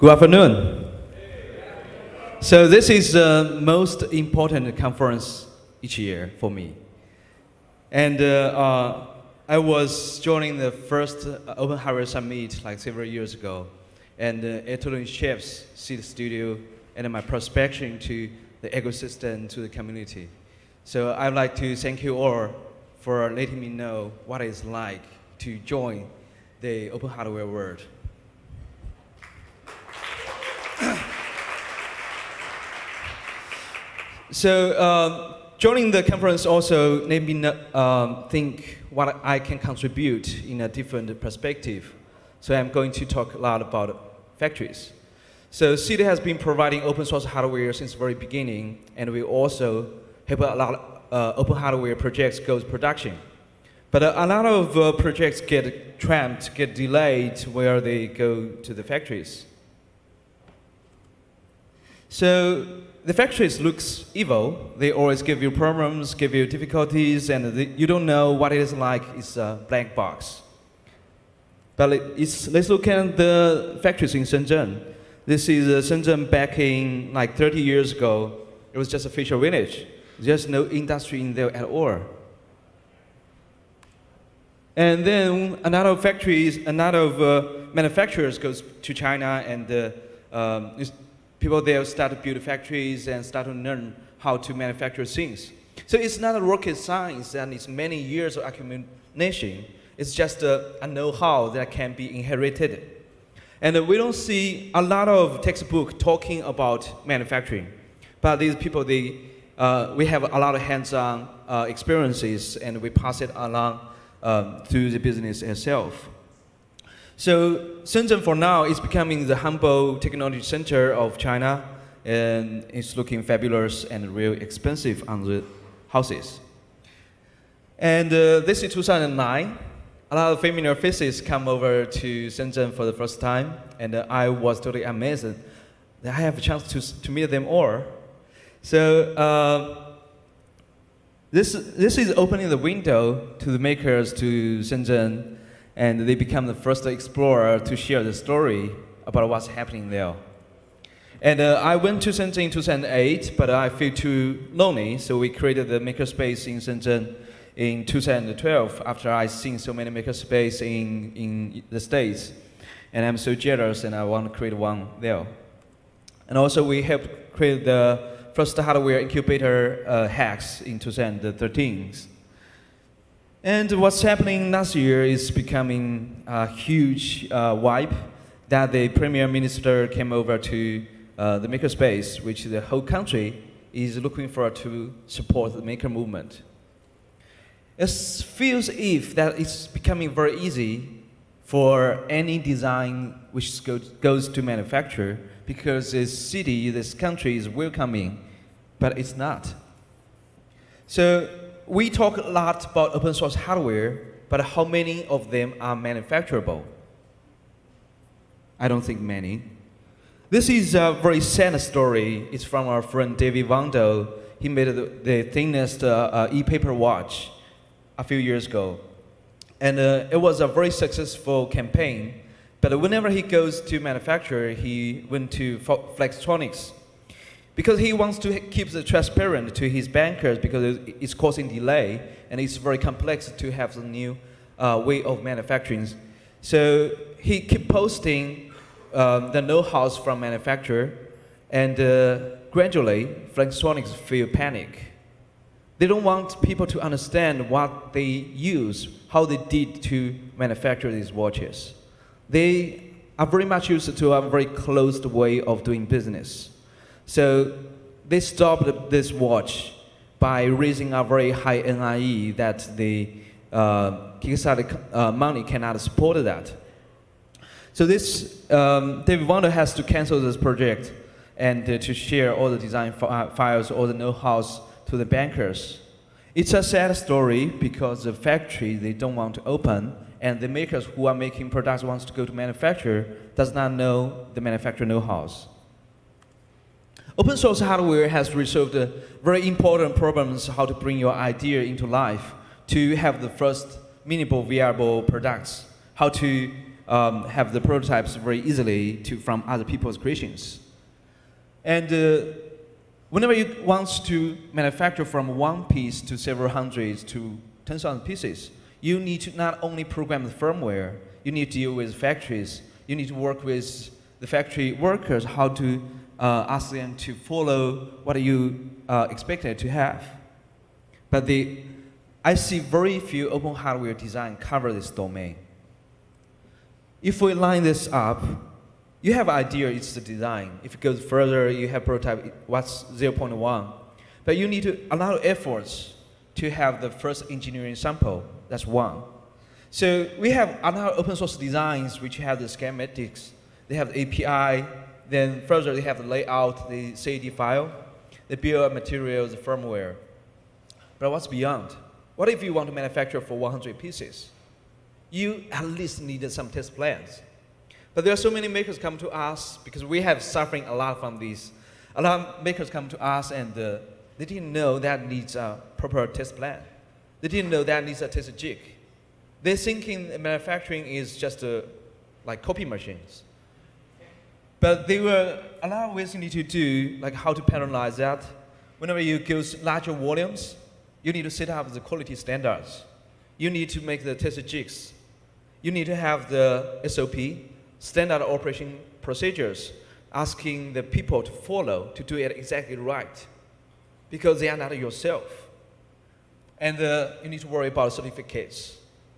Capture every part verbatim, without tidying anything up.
Good afternoon. So this is the most important conference each year for me. And uh, uh, I was joining the first Open Hardware Summit like several years ago. And uh, it totally shapes Seed Studio and my perspective to the ecosystem, to the community. So I'd like to thank you all for letting me know what it's like to join the open hardware world. So um, joining the conference also made me um, think what I can contribute in a different perspective. So I'm going to talk a lot about factories. So Seed has been providing open source hardware since the very beginning, and we also help a lot of uh, open hardware projects go to production. But uh, a lot of uh, projects get trapped, get delayed where they go to the factories. So the factories looks evil. They always give you problems, give you difficulties, and the, you don't know what it is like. It's a black box. But it's, let's look at the factories in Shenzhen. This is uh, Shenzhen back in like thirty years ago. It was just a fisher village. There's no industry in there at all. And then another factories, another uh, manufacturers goes to China, and uh, um, people there start to build factories and start to learn how to manufacture things. So it's not a rocket science, and it's many years of accumulation. It's just a, a know-how that can be inherited. And uh, we don't see a lot of textbook talking about manufacturing. But these people, they, uh, we have a lot of hands-on uh, experiences, and we pass it along um, through the business itself. So Shenzhen for now is becoming the humble technology center of China, and it's looking fabulous and real expensive on the houses. And uh, this is two thousand nine. A lot of familiar faces come over to Shenzhen for the first time, and uh, I was totally amazed that I have a chance to, to meet them all. So uh, this, this is opening the window to the makers to Shenzhen, and they become the first explorer to share the story about what's happening there. And uh, I went to Shenzhen in two thousand eight, but I feel too lonely, so we created the makerspace in Shenzhen in two thousand twelve after I seen so many makerspace in, in the States. And I'm so jealous, and I want to create one there. And also we helped create the first hardware incubator uh, hacks in two thousand thirteen. And what's happening last year is becoming a huge uh, vibe that the Premier Minister came over to uh, the makerspace, which the whole country is looking for to support the maker movement. It feels if that it's becoming very easy for any design which goes to manufacture, because this city, this country is welcoming, but it's not. So we talk a lot about open source hardware, but how many of them are manufacturable? I don't think many. This is a very sad story. It's from our friend David Wando. He made the, the thinnest uh, uh, e-paper watch a few years ago. And uh, it was a very successful campaign. But whenever he goes to manufacture, he went to Flextronics, because he wants to keep it transparent to his bankers, because it's causing delay, and it's very complex to have the new uh, way of manufacturing. So he keep posting um, the know-hows from manufacturer, and uh, gradually, Flextronics feel panic. They don't want people to understand what they use, how they did to manufacture these watches. They are very much used to a very closed way of doing business. So they stopped this watch by raising a very high N I E that the uh, Kickstarter uh, money cannot support that. So this, um, David Wando has to cancel this project and uh, to share all the design files, all the know-hows to the bankers. It's a sad story because the factory, they don't want to open, and the makers who are making products wants to go to manufacture does not know the manufacturer know-hows. Open source hardware has resolved uh, very important problems, how to bring your idea into life, to have the first meaningful, viable products, how to um, have the prototypes very easily to, from other people's creations. And uh, whenever you want to manufacture from one piece to several hundreds to ten thousand pieces, you need to not only program the firmware, you need to deal with factories, you need to work with the factory workers, how to uh, ask them to follow what you uh, expected to have. But the, I see very few open hardware design cover this domain. If we line this up, you have an idea, it's the design. If it goes further, you have prototype, what's zero point one. But you need to, a lot of efforts to have the first engineering sample, that's one. So we have other open source designs which have the schematics, they have the A P I, then further they have the layout, the C A D file, the bill of materials, the firmware. But what's beyond? What if you want to manufacture for one hundred pieces? You at least needed some test plans. But there are so many makers come to us because we have suffering a lot from these. A lot of makers come to us and uh, they didn't know that needs a proper test plan. They didn't know that needs a test jig. They're thinking manufacturing is just uh, like copy machines. But there were a lot of ways you need to do, like how to parallelize that. Whenever you go larger volumes, you need to set up the quality standards. You need to make the test jigs. You need to have the S O P, standard operation procedures, asking the people to follow to do it exactly right, because they are not yourself. And uh, you need to worry about certificates.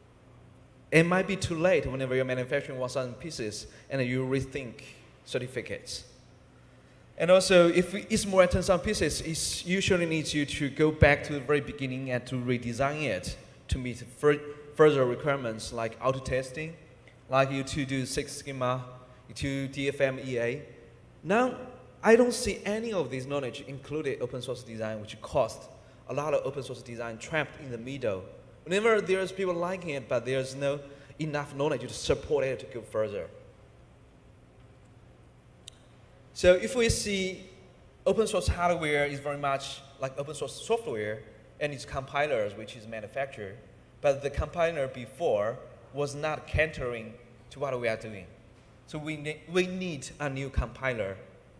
It might be too late whenever you're manufacturing one thousand pieces and you rethink certificates. And also, if it's more than ten thousand pieces, it usually needs you to go back to the very beginning and to redesign it to meet fur further requirements like auto testing, like you to do Six Sigma, to D F M E A. Now, I don't see any of this knowledge included open source design, which cost a lot of open source design trapped in the middle. Whenever there's people liking it, but there's no enough knowledge to support it to go further. So if we see open source hardware is very much like open source software and its compilers, which is manufactured, but the compiler before was not catering to what we are doing. So we, ne we need a new compiler.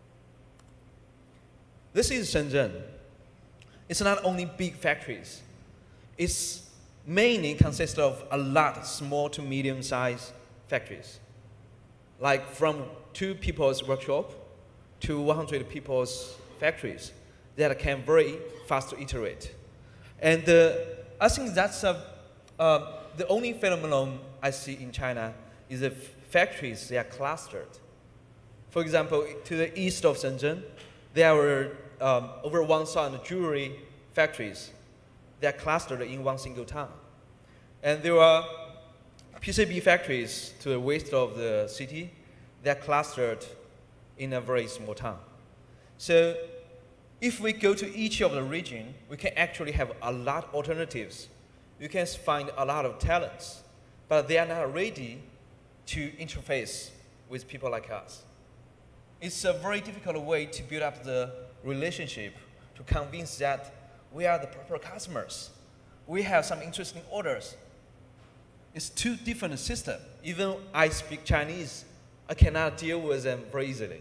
This is Shenzhen. It's not only big factories. It's mainly consists of a lot of small to medium-sized factories, like from two people's workshop to one hundred people's factories that can very fast iterate. And uh, I think that's a, uh, the only phenomenon I see in China is the factories, they are clustered. For example, to the east of Shenzhen, there were um, over one thousand jewelry factories. They are clustered in one single town. And there are P C B factories to the west of the city. They are clustered in a very small town. So if we go to each of the region, we can actually have a lot of alternatives. You can find a lot of talents, but they are not ready to interface with people like us. It's a very difficult way to build up the relationship, to convince that we are the proper customers. We have some interesting orders. It's two different systems. Even I speak Chinese, I cannot deal with them very easily.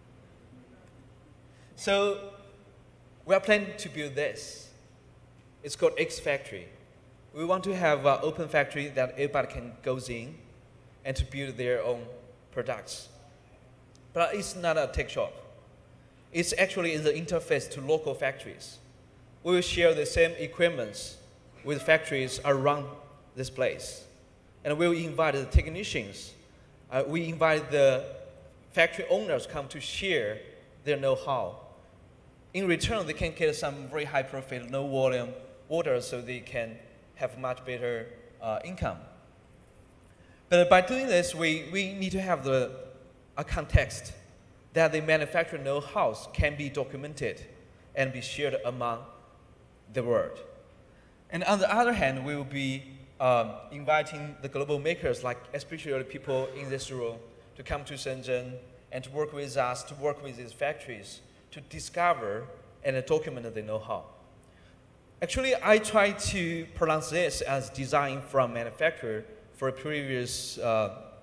So we are planning to build this. It's called X Factory. We want to have an open factory that everybody can go in and to build their own products. But it's not a tech shop. It's actually the interface to local factories. We will share the same equipment with factories around this place. And we will invite the technicians. Uh, we invite the factory owners come to share their know-how. In return, they can get some very high profit, low volume orders so they can have much better uh, income. But by doing this, we, we need to have the, a context that the manufacturer know-how can be documented and be shared among the world. And on the other hand, we will be um, inviting the global makers, like especially the people in this room, to come to Shenzhen and to work with us, to work with these factories, to discover and document the know-how. Actually, I try to pronounce this as design from manufacturer for a previous uh,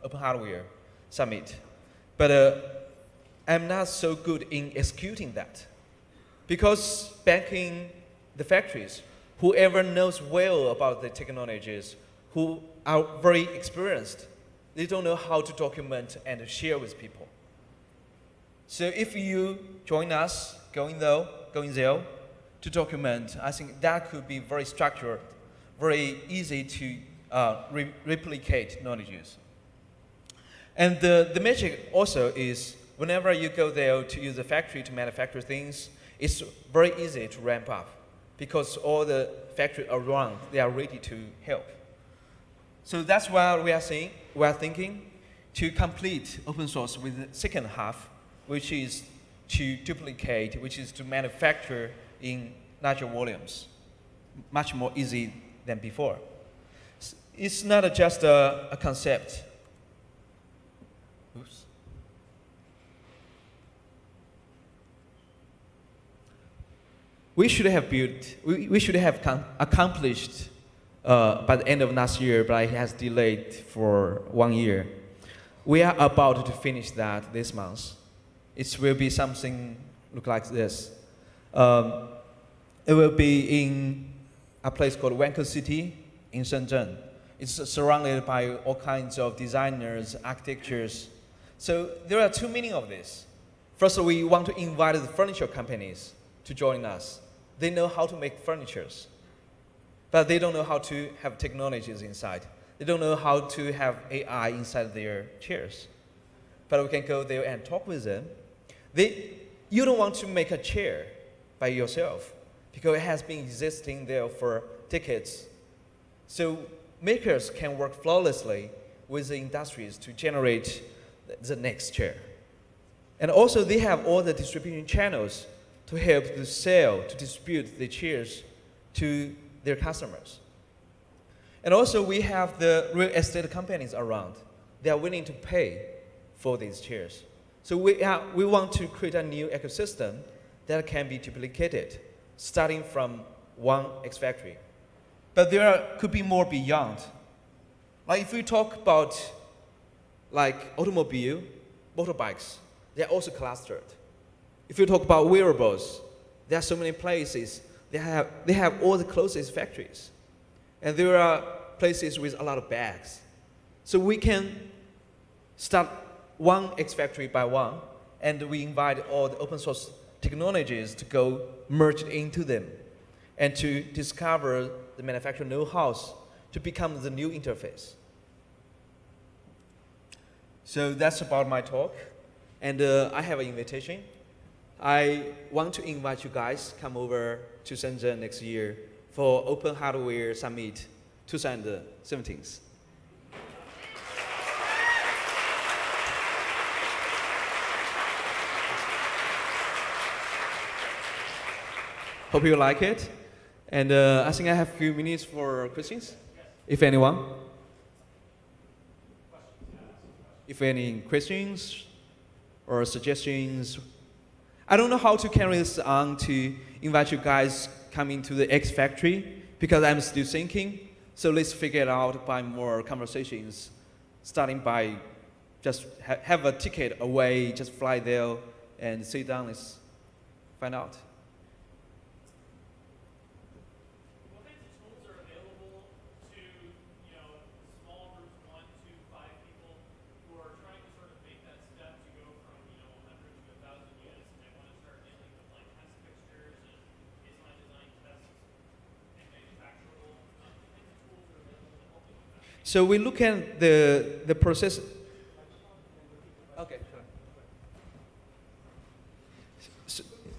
Open Hardware Summit. But uh, I'm not so good in executing that. Because back in the factories, whoever knows well about the technologies, who are very experienced, they don't know how to document and share with people. So if you join us, going there, going there to document, I think that could be very structured, very easy to uh, re replicate knowledges. And the, the magic also is whenever you go there to use the factory to manufacture things, it's very easy to ramp up because all the factories around, they are ready to help. So that's why we are saying, we are thinking to complete open source with the second half, which is to duplicate, which is to manufacture in larger volumes, much more easy than before. It's not just a, a concept. Oops. We should have built, we, we should have accomplished uh, by the end of last year, but it has delayed for one year. We are about to finish that this month. It will be something look like this. Um, it will be in a place called Wanko City in Shenzhen. It's surrounded by all kinds of designers, architectures. So there are two meanings of this. First, we want to invite the furniture companies to join us. They know how to make furnitures, but they don't know how to have technologies inside. They don't know how to have A I inside their chairs. But we can go there and talk with them. They, you don't want to make a chair by yourself because it has been existing there for decades. So makers can work flawlessly with the industries to generate the next chair. And also they have all the distribution channels to help to sell, to distribute the chairs to their customers. And also we have the real estate companies around. They are willing to pay for these chairs. So we, are, we want to create a new ecosystem that can be duplicated, starting from one X factory. But there are, could be more beyond. Like if we talk about like automobile, motorbikes, they're also clustered. If you talk about wearables, there are so many places. They have, they have all the closest factories. And there are places with a lot of bags. So we can start one X factory by one, and we invite all the open source technologies to go merge into them and to discover the manufacturer know-hows to become the new interface. So that's about my talk. And uh, I have an invitation. I want to invite you guys come over to Shenzhen next year for Open Hardware Summit twenty seventeen. Hope you like it. And uh, I think I have a few minutes for questions, if anyone. If any questions or suggestions. I don't know how to carry this on to invite you guys come into the X Factory because I'm still thinking. So let's figure it out by more conversations, starting by just ha have a ticket away, just fly there and sit down, let's find out. So we look at the, the process. Okay, sure. So,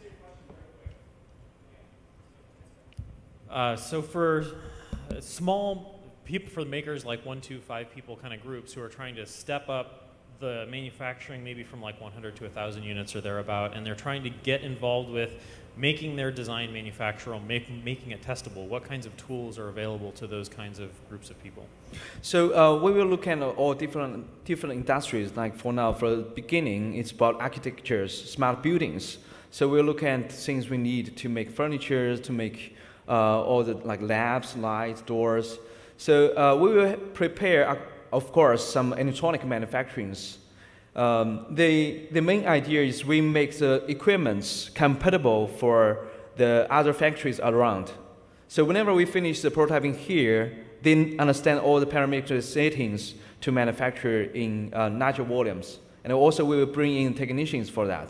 uh, so for small people, for the makers like one, two, five people kind of groups who are trying to step up the manufacturing maybe from like one hundred to one thousand units or thereabout, and they're trying to get involved with making their design manufacturable, make, making it testable, what kinds of tools are available to those kinds of groups of people? So uh, we will look at all different, different industries. Like for now, for the beginning, it's about architectures, smart buildings. So we'll look at things we need to make furniture, to make uh, all the like labs, lights, doors. So uh, we will prepare a of course, some electronic manufacturings. Um, the, the main idea is we make the equipments compatible for the other factories around. So whenever we finish the prototyping here, they understand all the parameter settings to manufacture in uh, larger volumes. And also we will bring in technicians for that.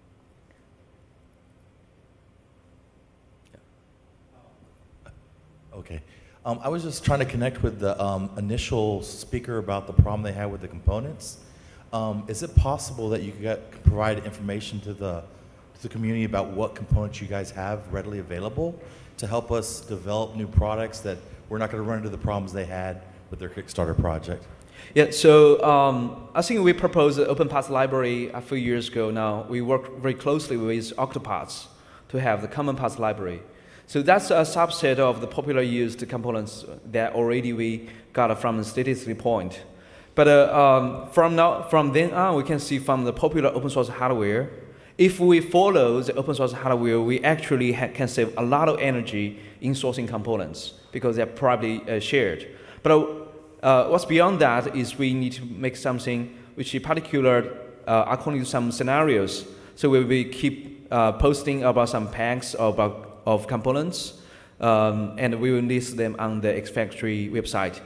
Okay. Um, I was just trying to connect with the um, initial speaker about the problem they had with the components. Um, is it possible that you could get, provide information to the, to the community about what components you guys have readily available to help us develop new products that we're not going to run into the problems they had with their Kickstarter project? Yeah, so um, I think we proposed the Open Parts Library a few years ago now. We work very closely with Octoparts to have the Common Parts Library. So that's a subset of the popular used components that already we got from the statistic point. But uh, um, from, now, from then on, we can see from the popular open source hardware, if we follow the open source hardware, we actually ha can save a lot of energy in sourcing components because they're probably uh, shared. But uh, what's beyond that is we need to make something which is particular uh, according to some scenarios. So we will keep uh, posting about some packs about of components, um, and we will list them on the X Factory website.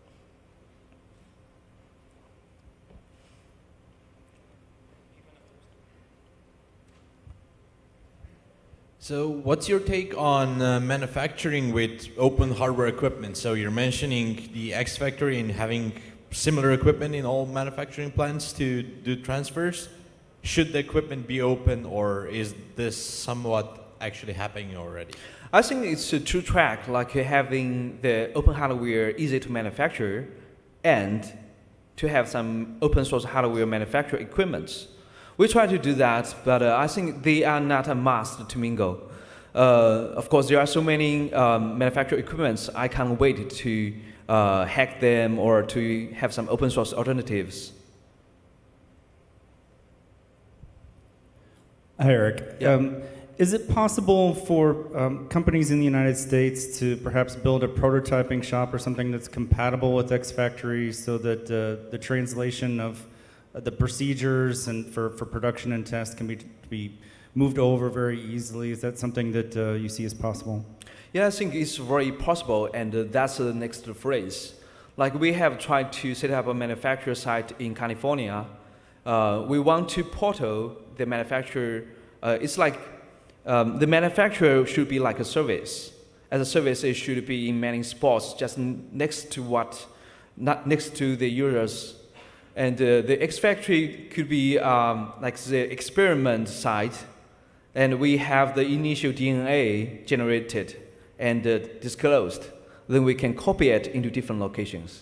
So what's your take on uh, manufacturing with open hardware equipment? So you're mentioning the X Factory and having similar equipment in all manufacturing plants to do transfers. Should the equipment be open, or is this somewhat actually happening already? I think it's a two track, like having the open hardware easy to manufacture and to have some open source hardware manufacturer equipments. We try to do that, but uh, I think they are not a must to mingle. Uh, of course, there are so many um, manufacturer equipments, I can't wait to uh, hack them or to have some open source alternatives. Hi, Eric. Yeah. Um, Is it possible for um, companies in the United States to perhaps build a prototyping shop or something that's compatible with X Factory so that uh, the translation of uh, the procedures and for, for production and test can be, be moved over very easily? Is that something that uh, you see as possible? Yeah, I think it's very possible, and uh, that's the next phrase. Like we have tried to set up a manufacturer site in California. Uh, we want to portal the manufacturer. Uh, it's like Um, the manufacturer should be like a service. As a service, it should be in many spots, just next to what, not next to the users. And uh, the X Factory could be um, like the experiment site, and we have the initial D N A generated and uh, disclosed. Then we can copy it into different locations.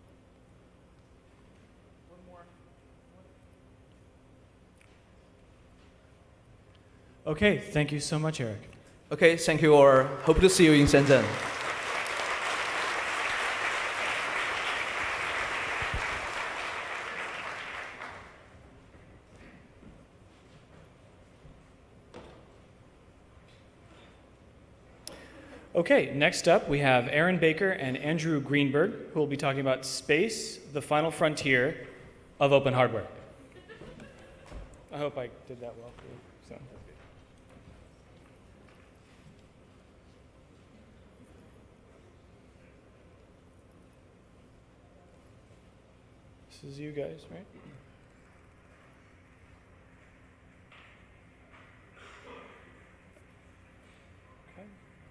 Okay, thank you so much, Eric. Okay, thank you, or hope to see you in Shenzhen. Okay, next up we have Aaron Baker and Andrew Greenberg, who will be talking about space, the final frontier of open hardware. I hope I did that well for you. So. This is you guys, right? Okay.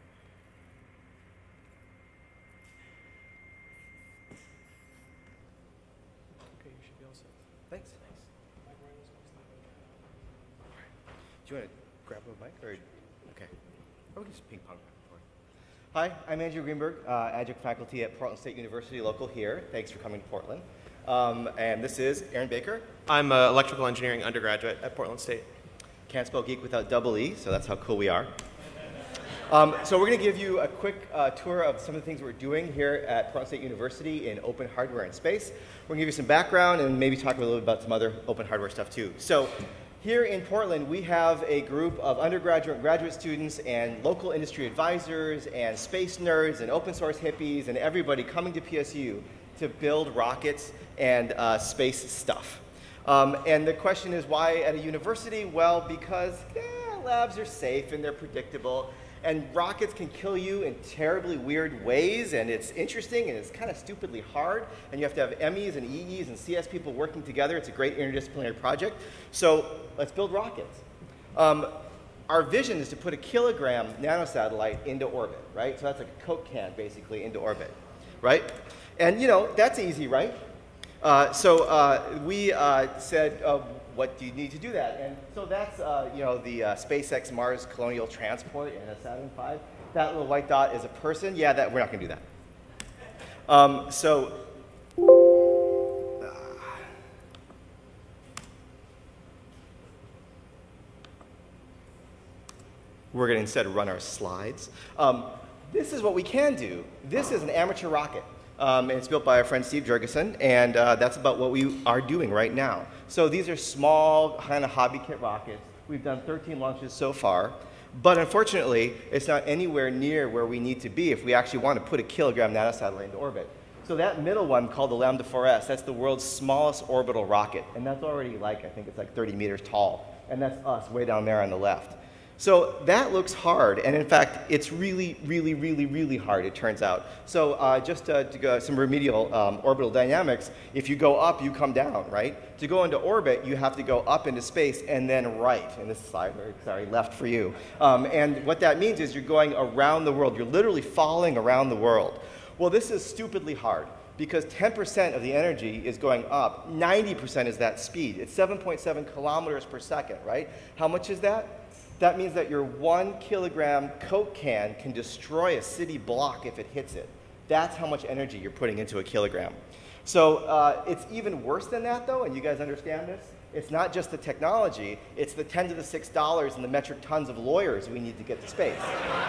Okay, you should be all set. Thanks. Do you want to grab a mic or? Okay. Or we can just ping pong back and forth. Hi, I'm Andrew Greenberg, uh, adjunct faculty at Portland State University, local here. Thanks for coming to Portland. Um, and this is Aaron Baker. I'm an electrical engineering undergraduate at Portland State. Can't spell geek without double E, so that's how cool we are. Um, so we're going to give you a quick uh, tour of some of the things we're doing here at Portland State University in open hardware and space. We're going to give you some background and maybe talk a little bit about some other open hardware stuff too. So here in Portland, we have a group of undergraduate and graduate students and local industry advisors and space nerds and open source hippies and everybody coming to P S U to build rockets and uh, space stuff. Um, and the question is, why at a university? Well, because eh, labs are safe and they're predictable, and rockets can kill you in terribly weird ways, and it's interesting, and it's kind of stupidly hard, and you have to have M Es and E Es and C S people working together. It's a great interdisciplinary project. So let's build rockets. Um, our vision is to put a kilogram nanosatellite into orbit, right? So that's like a Coke can, basically, into orbit, right? And, you know, that's easy, right? Uh, so uh, we uh, said, uh, what do you need to do that? And so that's, uh, you know, the uh, SpaceX Mars Colonial Transport and a Saturn five. That little white dot is a person. Yeah, that, we're not going to do that. Um, so uh, we're going to instead run our slides. Um, this is what we can do. This is an amateur rocket. Um, and it's built by our friend Steve Jurgensen, and uh, that's about what we are doing right now. So these are small, kind of hobby kit rockets. We've done thirteen launches so far, but unfortunately, it's not anywhere near where we need to be if we actually want to put a kilogram nanosatellite into orbit. So that middle one, called the Lambda four S, that's the world's smallest orbital rocket, and that's already like, I think it's like thirty meters tall, and that's us way down there on the left. So that looks hard, and in fact, it's really, really, really, really hard, it turns out. So uh, just uh, to go some remedial um, orbital dynamics, if you go up, you come down, right? To go into orbit, you have to go up into space and then right, and this side, sorry, left for you. Um, and what that means is you're going around the world. You're literally falling around the world. Well, this is stupidly hard, because ten percent of the energy is going up. ninety percent is that speed. It's seven point seven kilometers per second, right? How much is that? That means that your one kilogram Coke can can destroy a city block if it hits it. That's how much energy you're putting into a kilogram. So uh, it's even worse than that, though, and you guys understand this. It's not just the technology, it's the ten to the six dollars and the metric tons of lawyers we need to get to space.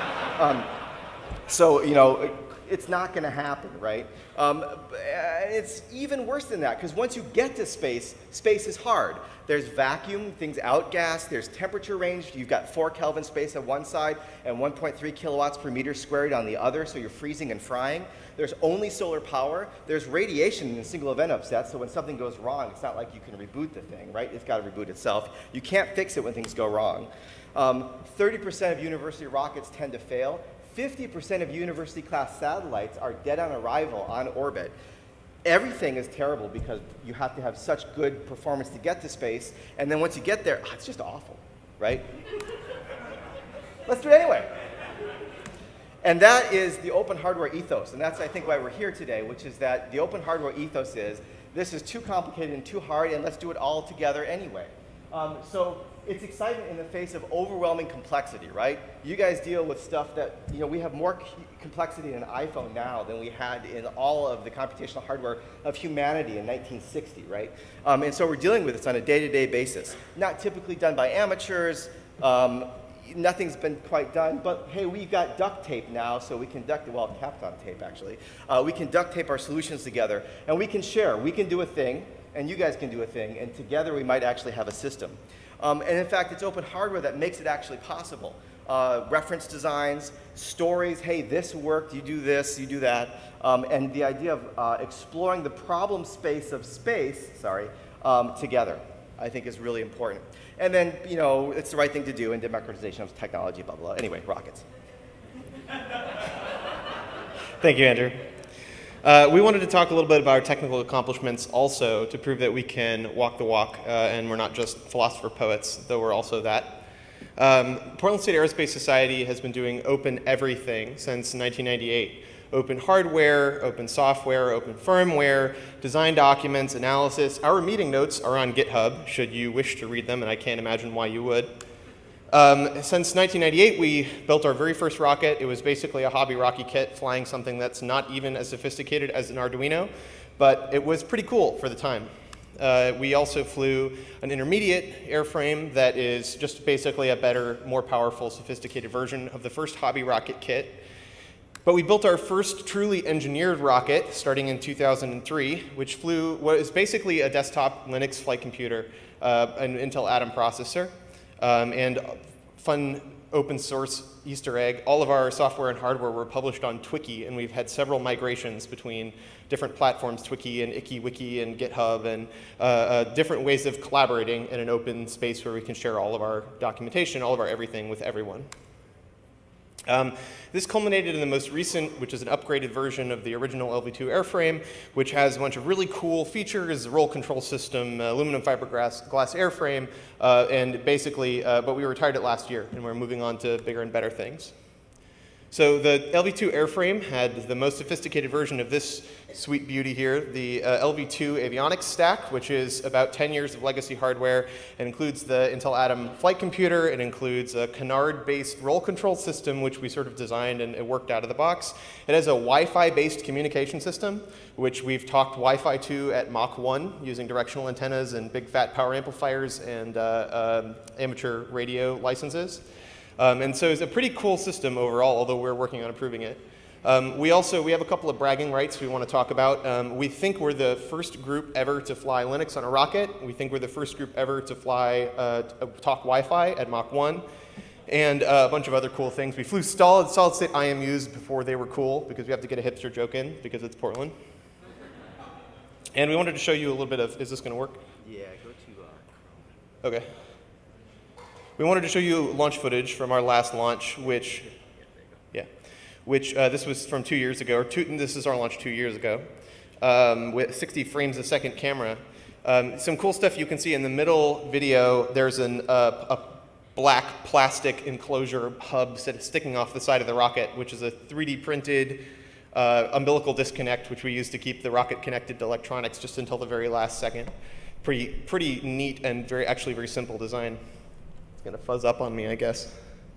um, so, you know, it's not going to happen, right? Um, it's even worse than that, because once you get to space, space is hard. There's vacuum, things outgas, there's temperature range. You've got four Kelvin space on one side and one point three kilowatts per meter squared on the other, so you're freezing and frying. There's only solar power. There's radiation in single event upset, so when something goes wrong, it's not like you can reboot the thing, right? It's got to reboot itself. You can't fix it when things go wrong. Um, thirty percent of university rockets tend to fail. fifty percent of university-class satellites are dead on arrival on orbit. Everything is terrible because you have to have such good performance to get to space, and then once you get there, oh, it's just awful, right? Let's do it anyway. And that is the open hardware ethos, and that's, I think, why we're here today, which is that the open hardware ethos is, this is too complicated and too hard, and let's do it all together anyway. Um, so it's excitement in the face of overwhelming complexity, right? You guys deal with stuff that, you know, we have more complexity in an iPhone now than we had in all of the computational hardware of humanity in nineteen sixty, right? Um, and so we're dealing with this on a day-to-day basis. Not typically done by amateurs. Um, nothing's been quite done, but hey, we've got duct tape now, so we can duct, well, Kapton tape actually. Uh, we can duct tape our solutions together, and we can share. We can do a thing, and you guys can do a thing, and together we might actually have a system. Um, and in fact, it's open hardware that makes it actually possible. Uh, reference designs, stories, hey, this worked, you do this, you do that. Um, and the idea of uh, exploring the problem space of space, sorry, um, together, I think is really important. And then, you know, it's the right thing to do in democratization of technology, blah, blah, blah. Anyway, rockets. Thank you, Andrew. Uh, we wanted to talk a little bit about our technical accomplishments also to prove that we can walk the walk uh, and we're not just philosopher poets, though we're also that. Um, Portland State Aerospace Society has been doing open everything since nineteen ninety-eight. Open hardware, open software, open firmware, design documents, analysis. Our meeting notes are on GitHub, should you wish to read them, and I can't imagine why you would. Um, since nineteen ninety-eight, we built our very first rocket. It was basically a hobby rocky kit flying something that's not even as sophisticated as an Arduino, but it was pretty cool for the time. Uh, we also flew an intermediate airframe that is just basically a better, more powerful, sophisticated version of the first hobby rocket kit. But we built our first truly engineered rocket starting in two thousand three, which flew what is basically a desktop Linux flight computer, uh, an Intel Atom processor. Um, and fun open source Easter egg. All of our software and hardware were published on Twiki, and we've had several migrations between different platforms, Twiki and IkiWiki and GitHub, and uh, uh, different ways of collaborating in an open space where we can share all of our documentation, all of our everything with everyone. Um, this culminated in the most recent, which is an upgraded version of the original L V two airframe, which has a bunch of really cool features, roll control system, uh, aluminum fiberglass glass airframe, uh, and basically, uh, but we retired it last year, and we're moving on to bigger and better things. So the L V two airframe had the most sophisticated version of this sweet beauty here, the uh, L V two avionics stack, which is about ten years of legacy hardware. It includes the Intel Atom flight computer. It includes a Canard-based roll control system, which we sort of designed and it worked out of the box. It has a Wi-Fi-based communication system, which we've talked Wi-Fi to at Mach one using directional antennas and big fat power amplifiers and uh, um, amateur radio licenses. Um, and so it's a pretty cool system overall, although we're working on improving it. Um, we also, we have a couple of bragging rights we want to talk about. Um, we think we're the first group ever to fly Linux on a rocket. We think we're the first group ever to fly, uh, talk Wi-Fi at Mach one. And uh, a bunch of other cool things. We flew solid, solid state I M Us before they were cool, because we have to get a hipster joke in, because it's Portland. And we wanted to show you a little bit of, is this going to work? Yeah, go to... Uh... Okay. We wanted to show you launch footage from our last launch, which, yeah, which uh, this was from two years ago, or two, this is our launch two years ago, um, with sixty frames a second camera. Um, some cool stuff you can see in the middle video. There's an, uh, a black plastic enclosure hub sticking off the side of the rocket, which is a three D printed uh, umbilical disconnect, which we use to keep the rocket connected to electronics just until the very last second. Pretty, pretty neat and very, actually very simple design. It's going to fuzz up on me, I guess.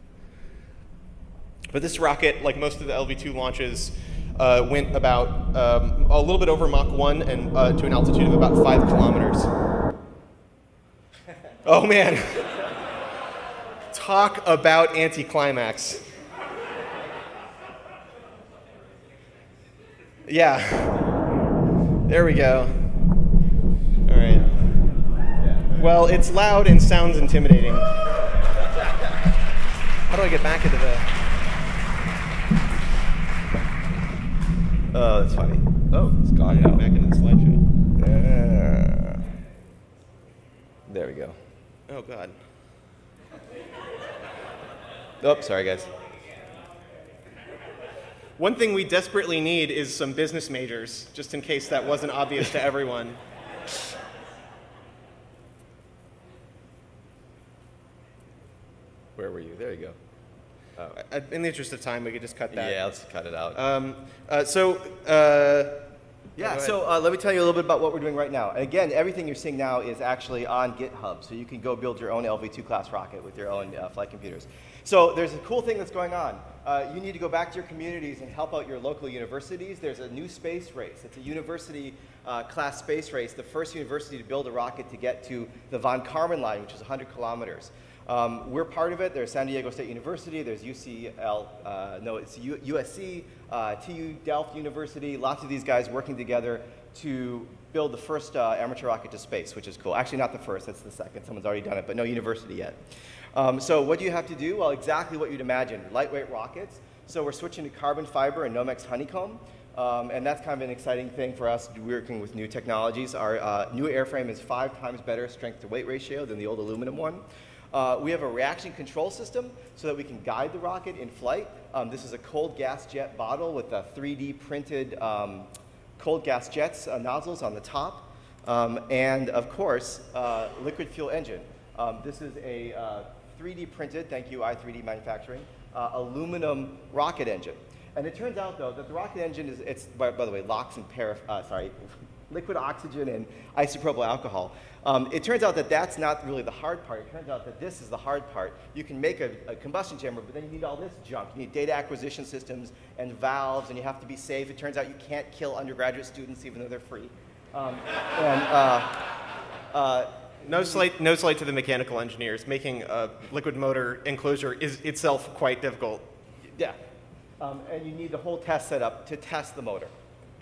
But this rocket, like most of the L V two launches, uh, went about um, a little bit over Mach one and uh, to an altitude of about five kilometers. Oh, man. Talk about anticlimax. Yeah. There we go. All right. Well, it's loud and sounds intimidating. How do I get back into the... Oh, that's funny. Oh, it's gone out. Back into the slideshow. Uh, there we go. Oh, God. Oh, sorry, guys. One thing we desperately need is some business majors, just in case that wasn't obvious to everyone. Where were you? There you go. Oh. In the interest of time, we could just cut that. Yeah, let's cut it out. Um, uh, so, uh, yeah, so uh, let me tell you a little bit about what we're doing right now. And again, everything you're seeing now is actually on GitHub, so you can go build your own L V two class rocket with your own uh, flight computers. So there's a cool thing that's going on. Uh, you need to go back to your communities and help out your local universities. There's a new space race. It's a university uh, class space race, the first university to build a rocket to get to the von Karman line, which is one hundred kilometers. Um, we're part of it. There's San Diego State University, there's U C L, uh, no, it's U USC, uh, T U Delft University, lots of these guys working together to build the first uh, amateur rocket to space, which is cool. Actually, not the first, that's the second. Someone's already done it, but no university yet. Um, so what do you have to do? Well, exactly what you'd imagine, lightweight rockets. So we're switching to carbon fiber and Nomex honeycomb. Um, and that's kind of an exciting thing for us, working with new technologies. Our uh, new airframe is five times better strength to weight ratio than the old aluminum one. Uh, we have a reaction control system so that we can guide the rocket in flight. Um, this is a cold gas jet bottle with a three D printed um, cold gas jets uh, nozzles on the top. Um, and of course, uh, liquid fuel engine. Um, this is a uh, three D printed, thank you i three D Manufacturing, uh, aluminum rocket engine. And it turns out though that the rocket engine is, it's, by, by the way, LOX and paraf, uh, sorry, liquid oxygen and isopropyl alcohol. Um, it turns out that that's not really the hard part. It turns out that this is the hard part. You can make a, a combustion chamber, but then you need all this junk. You need data acquisition systems and valves, and you have to be safe. It turns out you can't kill undergraduate students even though they're free. Um, and, uh, uh, no slight, no slight to the mechanical engineers. Making a liquid motor enclosure is itself quite difficult. Yeah. Um, and you need the whole test setup to test the motor.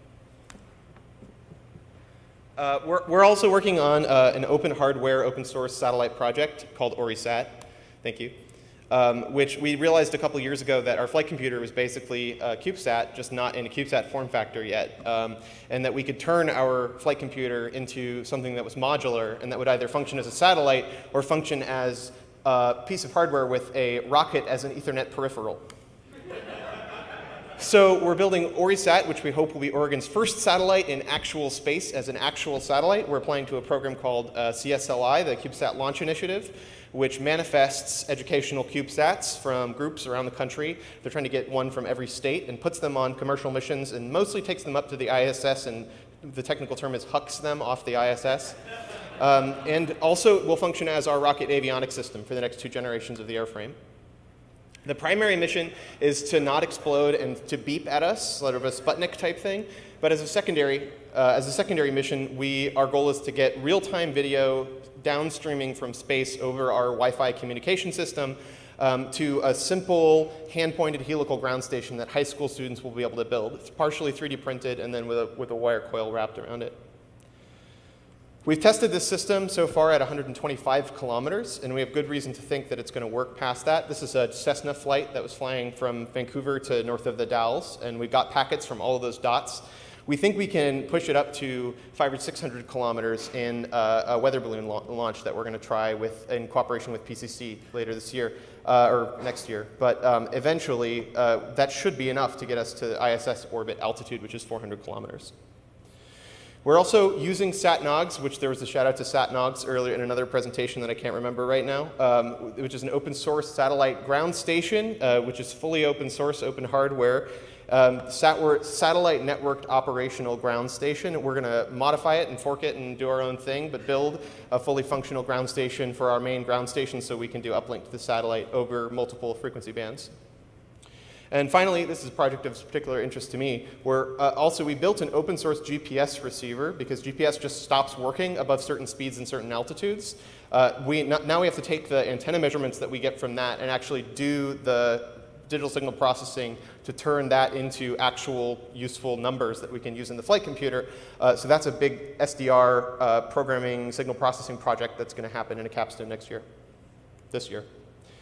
Uh, we're, we're also working on uh, an open hardware, open source satellite project called ORISAT. Thank you. um, which we realized a couple years ago that our flight computer was basically a CubeSat, just not in a CubeSat form factor yet, um, and that we could turn our flight computer into something that was modular and that would either function as a satellite or function as a piece of hardware with a rocket as an Ethernet peripheral. So we're building ORISAT, which we hope will be Oregon's first satellite in actual space as an actual satellite. We're applying to a program called uh, C S L I, the CubeSat Launch Initiative, which manifests educational CubeSats from groups around the country. They're trying to get one from every state and puts them on commercial missions and mostly takes them up to the I S S, and the technical term is hucks them off the I S S. Um, and also will function as our rocket avionics system for the next two generations of the airframe. The primary mission is to not explode and to beep at us, sort of a Sputnik type thing. But as a secondary, uh, as a secondary mission, we, our goal is to get real-time video downstreaming from space over our Wi-Fi communication system um, to a simple hand-pointed helical ground station that high school students will be able to build. It's partially three D printed and then with a, with a wire coil wrapped around it. We've tested this system so far at one hundred twenty-five kilometers, and we have good reason to think that it's going to work past that. This is a Cessna flight that was flying from Vancouver to north of the Dalles, and we got packets from all of those dots. We think we can push it up to five or six hundred kilometers in uh, a weather balloon la launch that we're going to try with, in cooperation with P C C later this year, uh, or next year. But um, eventually, uh, that should be enough to get us to I S S orbit altitude, which is four hundred kilometers. We're also using SatNogs, which there was a shout out to SatNogs earlier in another presentation that I can't remember right now, um, which is an open source satellite ground station, uh, which is fully open source, open hardware. Um, sat satellite networked operational ground station. We're going to modify it and fork it and do our own thing, but build a fully functional ground station for our main ground station so we can do uplink to the satellite over multiple frequency bands. And finally, this is a project of particular interest to me, where uh, also we built an open source G P S receiver because G P S just stops working above certain speeds and certain altitudes. Uh, we, now we have to take the antenna measurements that we get from that and actually do the digital signal processing to turn that into actual useful numbers that we can use in the flight computer. Uh, so that's a big S D R uh, programming signal processing project that's going to happen in a capstone next year, this year.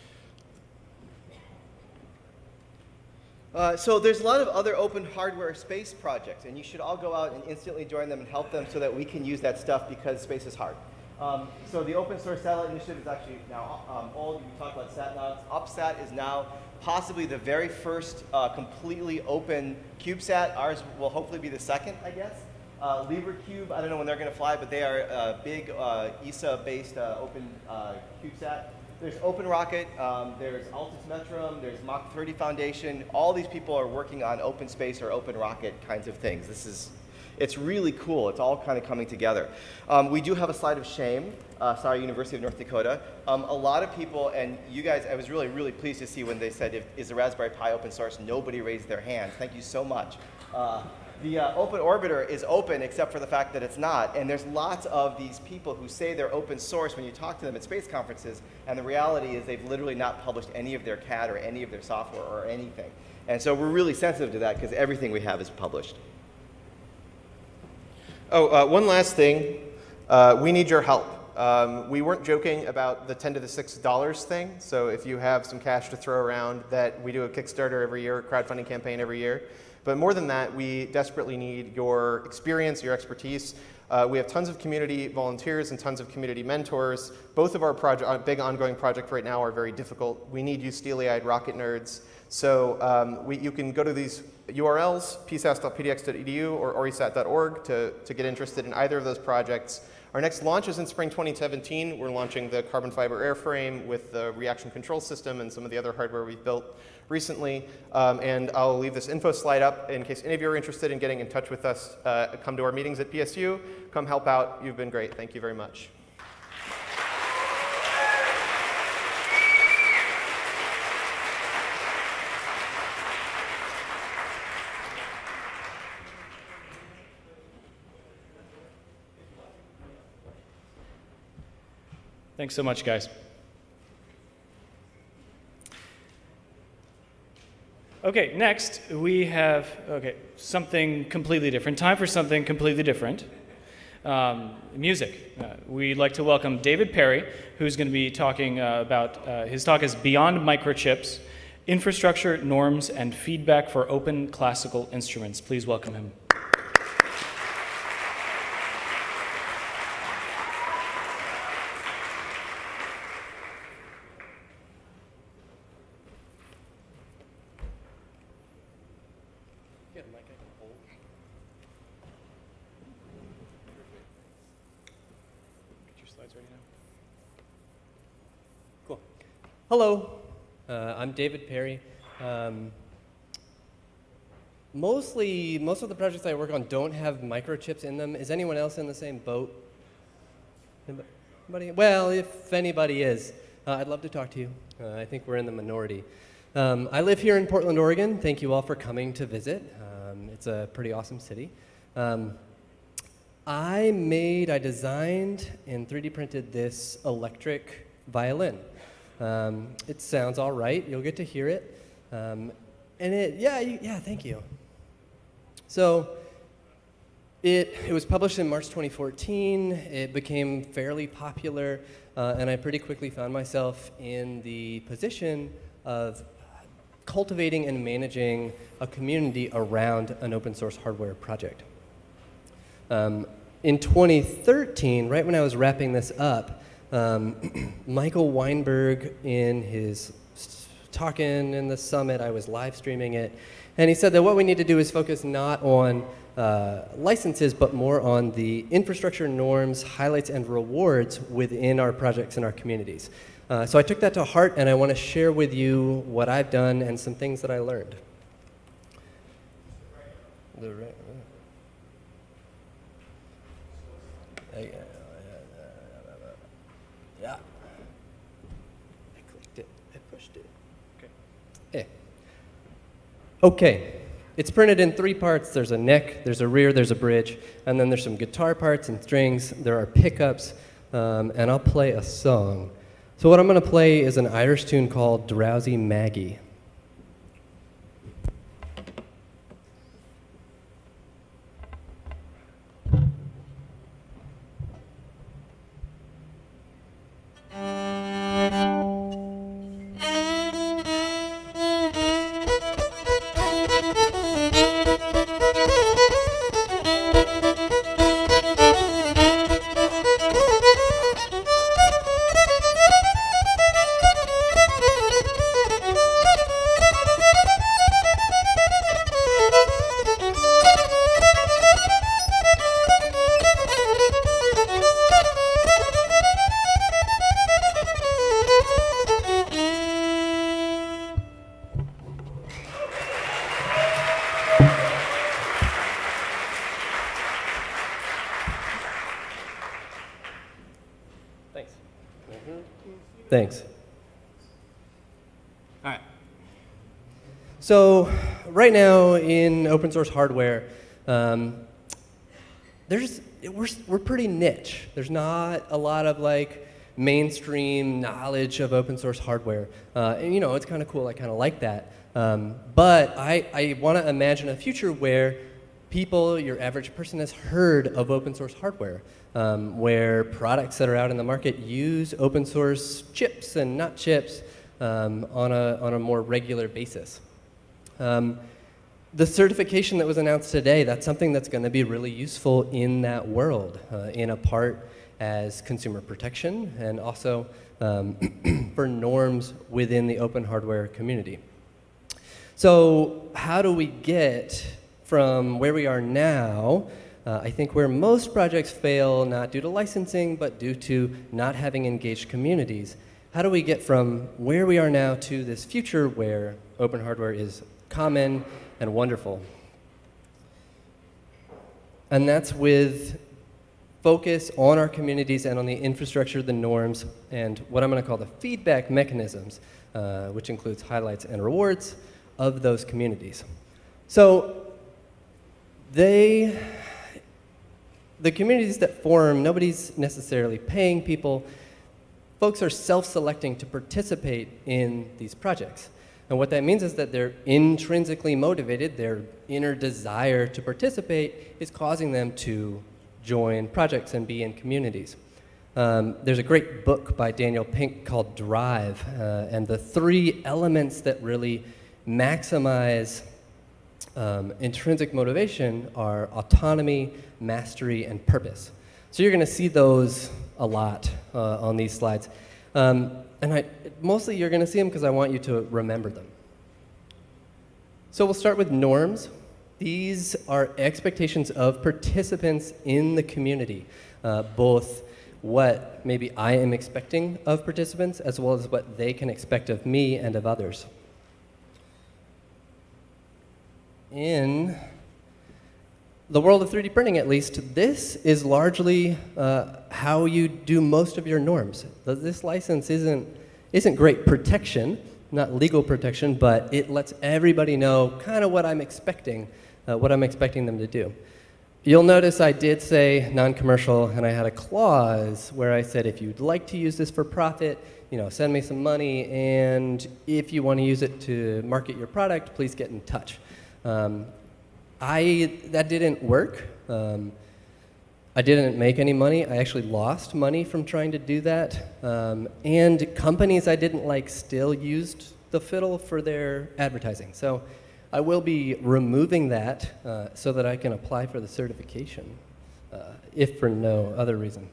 Uh, so there's a lot of other open hardware space projects, and you should all go out and instantly join them and help them so that we can use that stuff because space is hard. Um, so the Open Source Satellite Initiative is actually now um, old. We talked about SatNogs. UpSat is now possibly the very first uh, completely open CubeSat. Ours will hopefully be the second, I guess. Uh, LibreCube, I don't know when they're going to fly, but they are a big uh, E S A-based uh, open uh, CubeSat. There's OpenRocket, um, there's Altus Metrum, there's Mach thirty Foundation. All these people are working on open space or open rocket kinds of things. This is, it's really cool. It's all kind of coming together. Um, we do have a slide of shame. Uh, sorry, University of North Dakota. Um, a lot of people, and you guys, I was really, really pleased to see when they said, if, is the Raspberry Pi open source? Nobody raised their hands. Thank you so much. Uh, The uh, Open Orbiter is open except for the fact that it's not. And there's lots of these people who say they're open source when you talk to them at space conferences. And the reality is they've literally not published any of their C A D or any of their software or anything. And so we're really sensitive to that because everything we have is published. Oh, uh, one last thing. Uh, we need your help. Um, we weren't joking about the ten to the six dollars thing. So if you have some cash to throw around, that we do a Kickstarter every year, a crowdfunding campaign every year. But more than that, we desperately need your experience, your expertise. Uh, we have tons of community volunteers and tons of community mentors. Both of our project, our big ongoing projects right now are very difficult. We need you steely-eyed rocket nerds. So um, we, you can go to these U R Ls, p s a s dot p d x dot e d u or orisat dot org to, to get interested in either of those projects. Our next launch is in spring twenty seventeen. We're launching the carbon fiber airframe with the reaction control system and some of the other hardware we've built recently. Um, and I'll leave this info slide up in case any of you are interested in getting in touch with us. Uh, come to our meetings at P S U. Come help out. You've been great. Thank you very much. Thanks so much, guys. Okay, next we have okay something completely different. Time for something completely different. um, music. Uh, we'd like to welcome David Perry, who's going to be talking uh, about, uh, his talk is Beyond Microchips, Infrastructure, Norms, and Feedback for Open Classical Instruments. Please welcome him. Cool. Hello, uh, I'm David Perry. Um, mostly, most of the projects I work on don't have microchips in them. Is anyone else in the same boat? Anybody? Well, if anybody is, uh, I'd love to talk to you. Uh, I think we're in the minority. Um, I live here in Portland, Oregon. Thank you all for coming to visit. Um, it's a pretty awesome city. Um, I made, I designed and three D printed this electric violin. Um, it sounds all right. You'll get to hear it. Um, and it, yeah, you, yeah, thank you. So it, it was published in March twenty fourteen. It became fairly popular, uh, and I pretty quickly found myself in the position of cultivating and managing a community around an open source hardware project. Um, in twenty thirteen, right when I was wrapping this up, um, Michael Weinberg, in his talking in the summit, I was live streaming it, and he said that what we need to do is focus not on uh, licenses, but more on the infrastructure norms, highlights, and rewards within our projects and our communities. Uh, so I took that to heart, and I want to share with you what I've done and some things that I learned. The right, right. Yeah. I clicked it. I pushed it. Okay. Yeah. Okay. It's printed in three parts. There's a neck, there's a rear, there's a bridge, and then there's some guitar parts and strings. There are pickups, um, and I'll play a song. So what I'm going to play is an Irish tune called Drowsy Maggie. Thanks. All right. So right now in open source hardware, um, there's we're we're pretty niche. There's not a lot of like mainstream knowledge of open source hardware, uh, and you know it's kind of cool. I kind of like that. Um, but I I want to imagine a future where people, your average person, has heard of open source hardware. Um, where products that are out in the market use open source chips and not chips um, on, a, on a more regular basis. Um, the certification that was announced today, that's something that's going to be really useful in that world, uh, in a part as consumer protection and also um, for norms within the open hardware community. So how do we get from where we are now, Uh, I think where most projects fail, not due to licensing, but due to not having engaged communities, how do we get from where we are now to this future where open hardware is common and wonderful? And that's with focus on our communities and on the infrastructure, the norms, and what I'm going to call the feedback mechanisms, uh, which includes highlights and rewards of those communities. So they... The communities that form, nobody's necessarily paying people. Folks are self-selecting to participate in these projects. And what that means is that they're intrinsically motivated. Their inner desire to participate is causing them to join projects and be in communities. Um, there's a great book by Daniel Pink called Drive, uh, and the three elements that really maximize um, intrinsic motivation are autonomy, mastery, and purpose. So you're going to see those a lot uh, on these slides. Um, and I, mostly you're going to see them because I want you to remember them. So we'll start with norms. These are expectations of participants in the community, uh, both what maybe I am expecting of participants as well as what they can expect of me and of others. In the world of three D printing, at least, this is largely uh, how you do most of your norms. This license isn't, isn't great protection, not legal protection, but it lets everybody know kind of what I'm expecting, uh, what I'm expecting them to do. You'll notice I did say non-commercial, and I had a clause where I said if you'd like to use this for profit, you know, send me some money, and if you want to use it to market your product, please get in touch. Um, I, that didn't work. Um, I didn't make any money. I actually lost money from trying to do that. Um, and companies I didn't like still used the fiddle for their advertising. So I will be removing that uh, so that I can apply for the certification, uh, if for no other reason.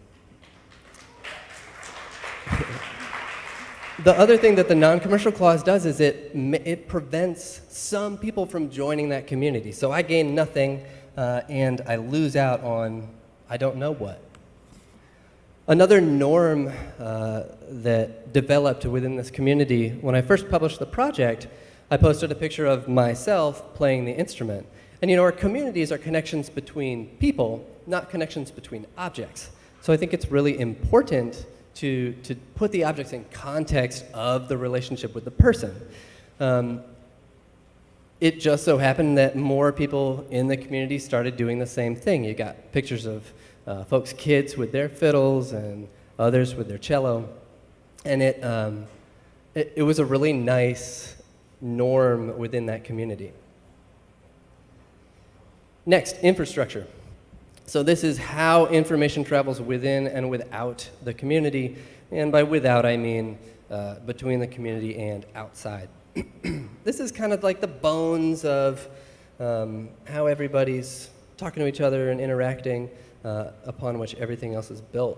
The other thing that the non-commercial clause does is it, it prevents some people from joining that community. So I gain nothing, uh, and I lose out on I don't know what. Another norm uh, that developed within this community, when I first published the project, I posted a picture of myself playing the instrument. And you know, our communities are connections between people, not connections between objects. So I think it's really important to, to put the objects in context of the relationship with the person. Um, it just so happened that more people in the community started doing the same thing. You got pictures of uh, folks' kids with their fiddles and others with their cello. And it, um, it, it was a really nice norm within that community. Next, infrastructure. So this is how information travels within and without the community. And by without, I mean uh, between the community and outside. This is kind of like the bones of um, how everybody's talking to each other and interacting, uh, upon which everything else is built.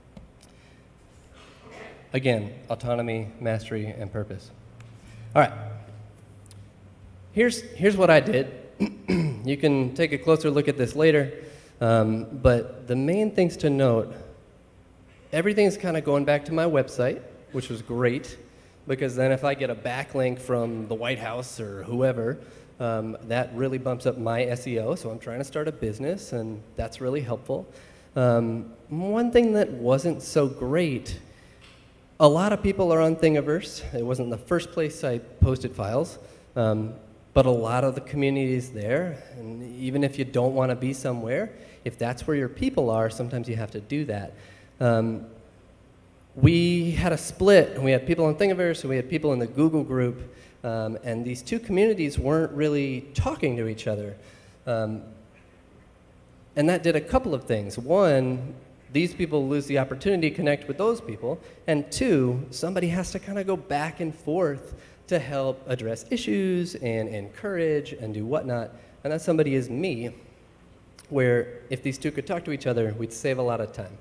Again, autonomy, mastery, and purpose. All right. Here's, here's what I did. You can take a closer look at this later. Um, but the main things to note, everything's kind of going back to my website, which was great, because then if I get a backlink from the White House or whoever, um, that really bumps up my S E O, so I'm trying to start a business, and that's really helpful. Um, one thing that wasn't so great, a lot of people are on Thingiverse. It wasn't the first place I posted files. Um, But a lot of the community is there, and even if you don't want to be somewhere, if that's where your people are, sometimes you have to do that. Um, we had a split. We had people on Thingiverse, and we had people in the Google group, um, and these two communities weren't really talking to each other. Um, and that did a couple of things. One, these people lose the opportunity to connect with those people, and two, somebody has to kind of go back and forth to help address issues and encourage and do whatnot. And that somebody is me, where if these two could talk to each other, we'd save a lot of time.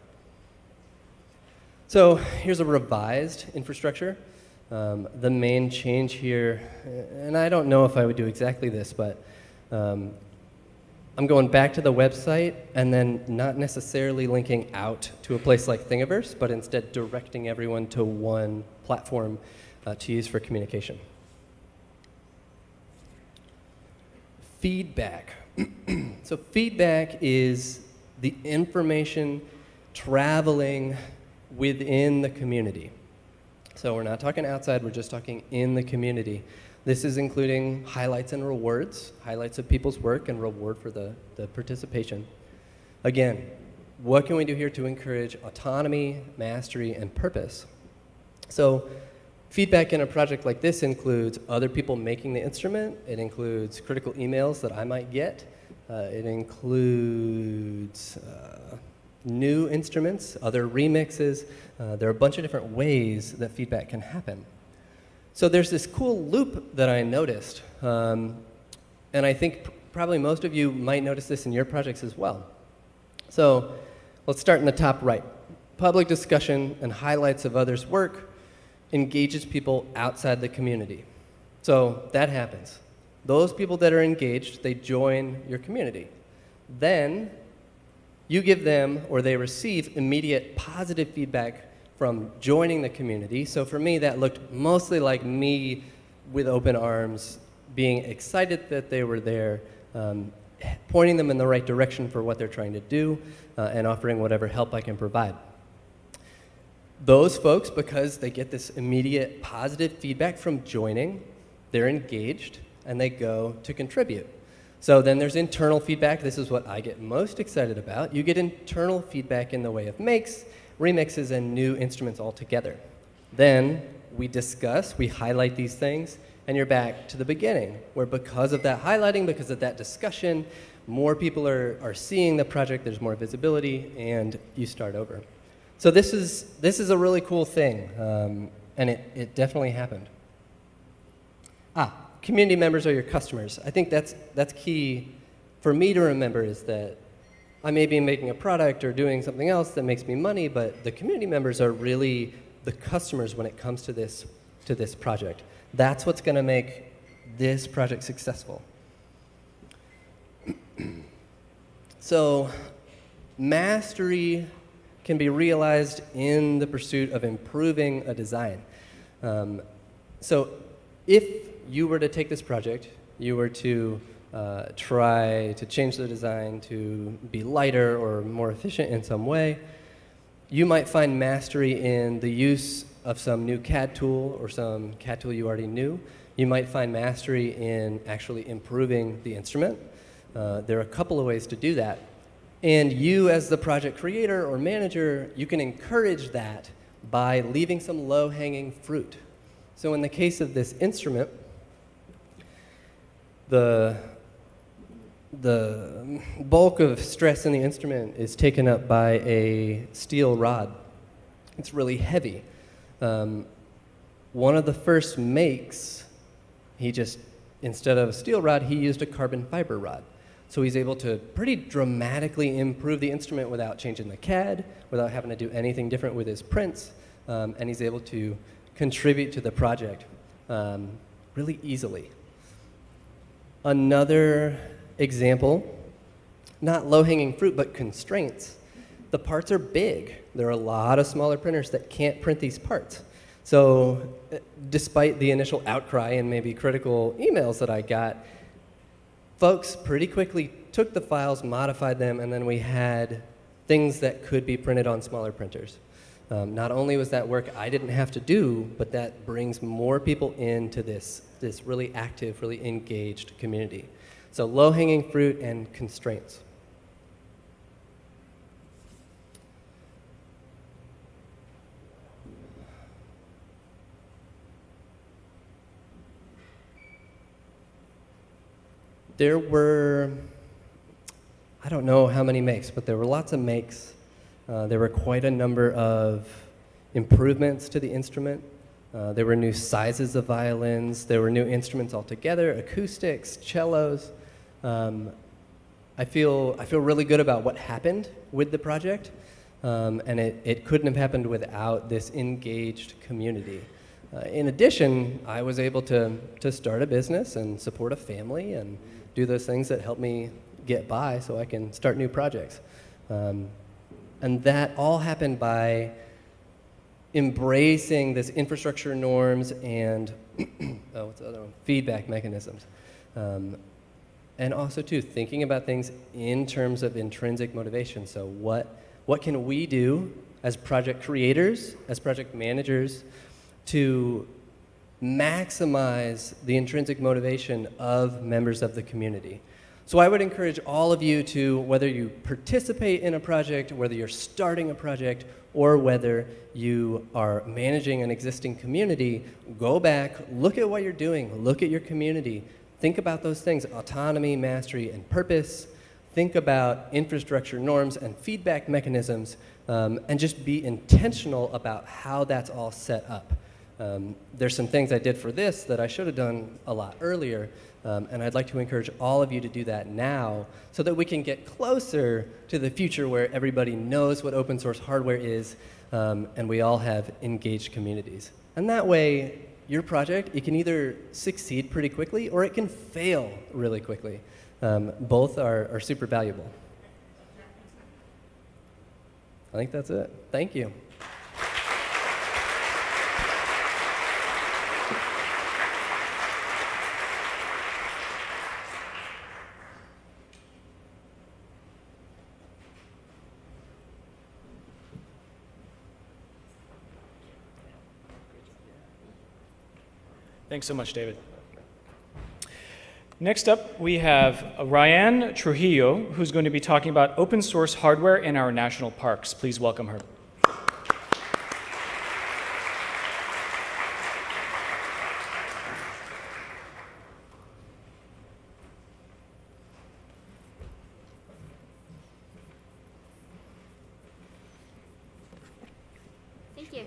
So here's a revised infrastructure. Um, the main change here, and I don't know if I would do exactly this, but um, I'm going back to the website and then not necessarily linking out to a place like Thingiverse, but instead directing everyone to one platform Uh, to use for communication. Feedback. So feedback is the information traveling within the community. So we're not talking outside, we're just talking in the community. This is including highlights and rewards, highlights of people's work and reward for the, the participation. Again, what can we do here to encourage autonomy, mastery, and purpose? So feedback in a project like this includes other people making the instrument. It includes critical emails that I might get. Uh, it includes uh, new instruments, other remixes. Uh, there are a bunch of different ways that feedback can happen. So there's this cool loop that I noticed, um, and I think pr probably most of you might notice this in your projects as well. So let's start in the top right. Public discussion and highlights of others' work engages people outside the community. So that happens. Those people that are engaged, they join your community. Then you give them, or they receive, immediate positive feedback from joining the community. So for me, that looked mostly like me with open arms, being excited that they were there, um, pointing them in the right direction for what they're trying to do, uh, and offering whatever help I can provide. Those folks, because they get this immediate positive feedback from joining, they're engaged, and they go to contribute. So then there's internal feedback. This is what I get most excited about. You get internal feedback in the way of makes, remixes, and new instruments all together. Then we discuss, we highlight these things, and you're back to the beginning, where because of that highlighting, because of that discussion, more people are, are seeing the project, there's more visibility, and you start over. So this is, this is a really cool thing, um, and it, it definitely happened. Ah, community members are your customers. I think that's, that's key for me to remember, is that I may be making a product or doing something else that makes me money, but the community members are really the customers when it comes to this, to this project. That's what's going to make this project successful. So mastery can be realized in the pursuit of improving a design. Um, so if you were to take this project, you were to uh, try to change the design to be lighter or more efficient in some way, you might find mastery in the use of some new C A D tool or some C A D tool you already knew. You might find mastery in actually improving the instrument. Uh, there are a couple of ways to do that. And you, as the project creator or manager, you can encourage that by leaving some low-hanging fruit. So in the case of this instrument, the, the bulk of stress in the instrument is taken up by a steel rod. It's really heavy. Um, one of the first makes, he just, instead of a steel rod, he used a carbon fiber rod. So he's able to pretty dramatically improve the instrument without changing the C A D, without having to do anything different with his prints, um, and he's able to contribute to the project um, really easily. Another example, not low-hanging fruit, but constraints. The parts are big. There are a lot of smaller printers that can't print these parts. So despite the initial outcry and maybe critical emails that I got, folks pretty quickly took the files, modified them, and then we had things that could be printed on smaller printers. Um, not only was that work I didn't have to do, but that brings more people into this, this really active, really engaged community. So low-hanging fruit and constraints. There were, I don't know how many makes, but there were lots of makes. Uh, there were quite a number of improvements to the instrument. Uh, there were new sizes of violins. There were new instruments altogether, acoustics, cellos. Um, I feel, I feel really good about what happened with the project, um, and it, it couldn't have happened without this engaged community. Uh, in addition, I was able to, to start a business and support a family and do those things that help me get by so I can start new projects. Um, and that all happened by embracing this infrastructure norms and oh, what's the other one? Feedback mechanisms. Um, and also, too, thinking about things in terms of intrinsic motivation. So what, what can we do as project creators, as project managers, to maximize the intrinsic motivation of members of the community? So I would encourage all of you to, whether you participate in a project, whether you're starting a project, or whether you are managing an existing community, go back, look at what you're doing, look at your community, Think about those things, autonomy, mastery, and purpose. Think about infrastructure norms and feedback mechanisms, um, and just be intentional about how that's all set up. Um, there's some things I did for this that I should have done a lot earlier, um, and I'd like to encourage all of you to do that now so that we can get closer to the future where everybody knows what open source hardware is, um, and we all have engaged communities. And that way, your project, it can either succeed pretty quickly or it can fail really quickly. Um, both are, are super valuable. I think that's it. Thank you. Thanks so much, David. Next up, we have Ryan Trujillo, who's going to be talking about open source hardware in our national parks. Please welcome her. Thank you.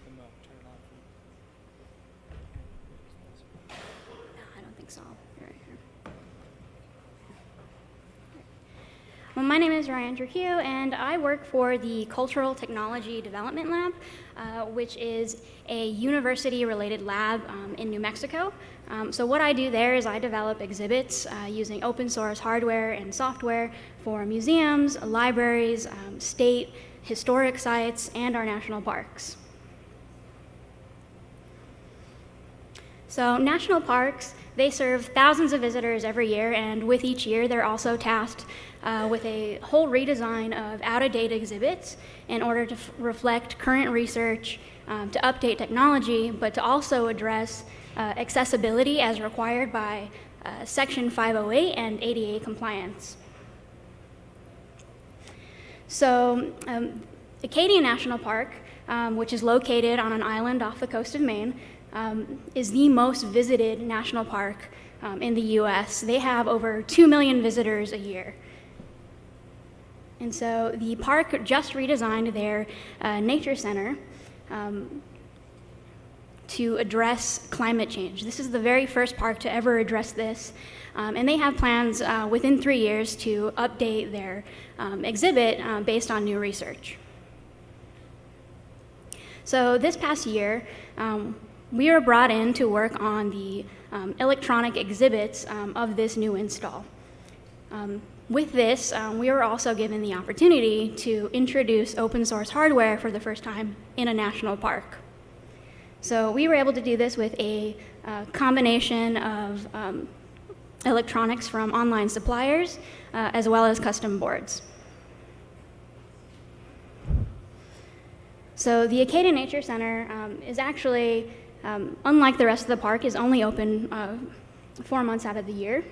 Well, my name is Ryan Trujillo, and I work for the Cultural Technology Development Lab, uh, which is a university-related lab um, in New Mexico. Um, so what I do there is I develop exhibits uh, using open source hardware and software for museums, libraries, um, state, historic sites, and our national parks. So national parks, they serve thousands of visitors every year, and with each year they're also tasked uh, with a whole redesign of out-of-date exhibits in order to f reflect current research, um, to update technology, but to also address uh, accessibility as required by uh, Section five oh eight and A D A compliance. So um, Acadia National Park, um, which is located on an island off the coast of Maine, Um, is the most visited national park um, in the U S They have over two million visitors a year. And so the park just redesigned their uh, nature center um, to address climate change. This is the very first park to ever address this. Um, and they have plans uh, within three years to update their um, exhibit uh, based on new research. So this past year, um, we were brought in to work on the um, electronic exhibits um, of this new install. Um, with this, um, we were also given the opportunity to introduce open source hardware for the first time in a national park. So we were able to do this with a uh, combination of um, electronics from online suppliers, uh, as well as custom boards. So the Acadia Nature Center um, is actually, Um, unlike the rest of the park, is only open uh, four months out of the year.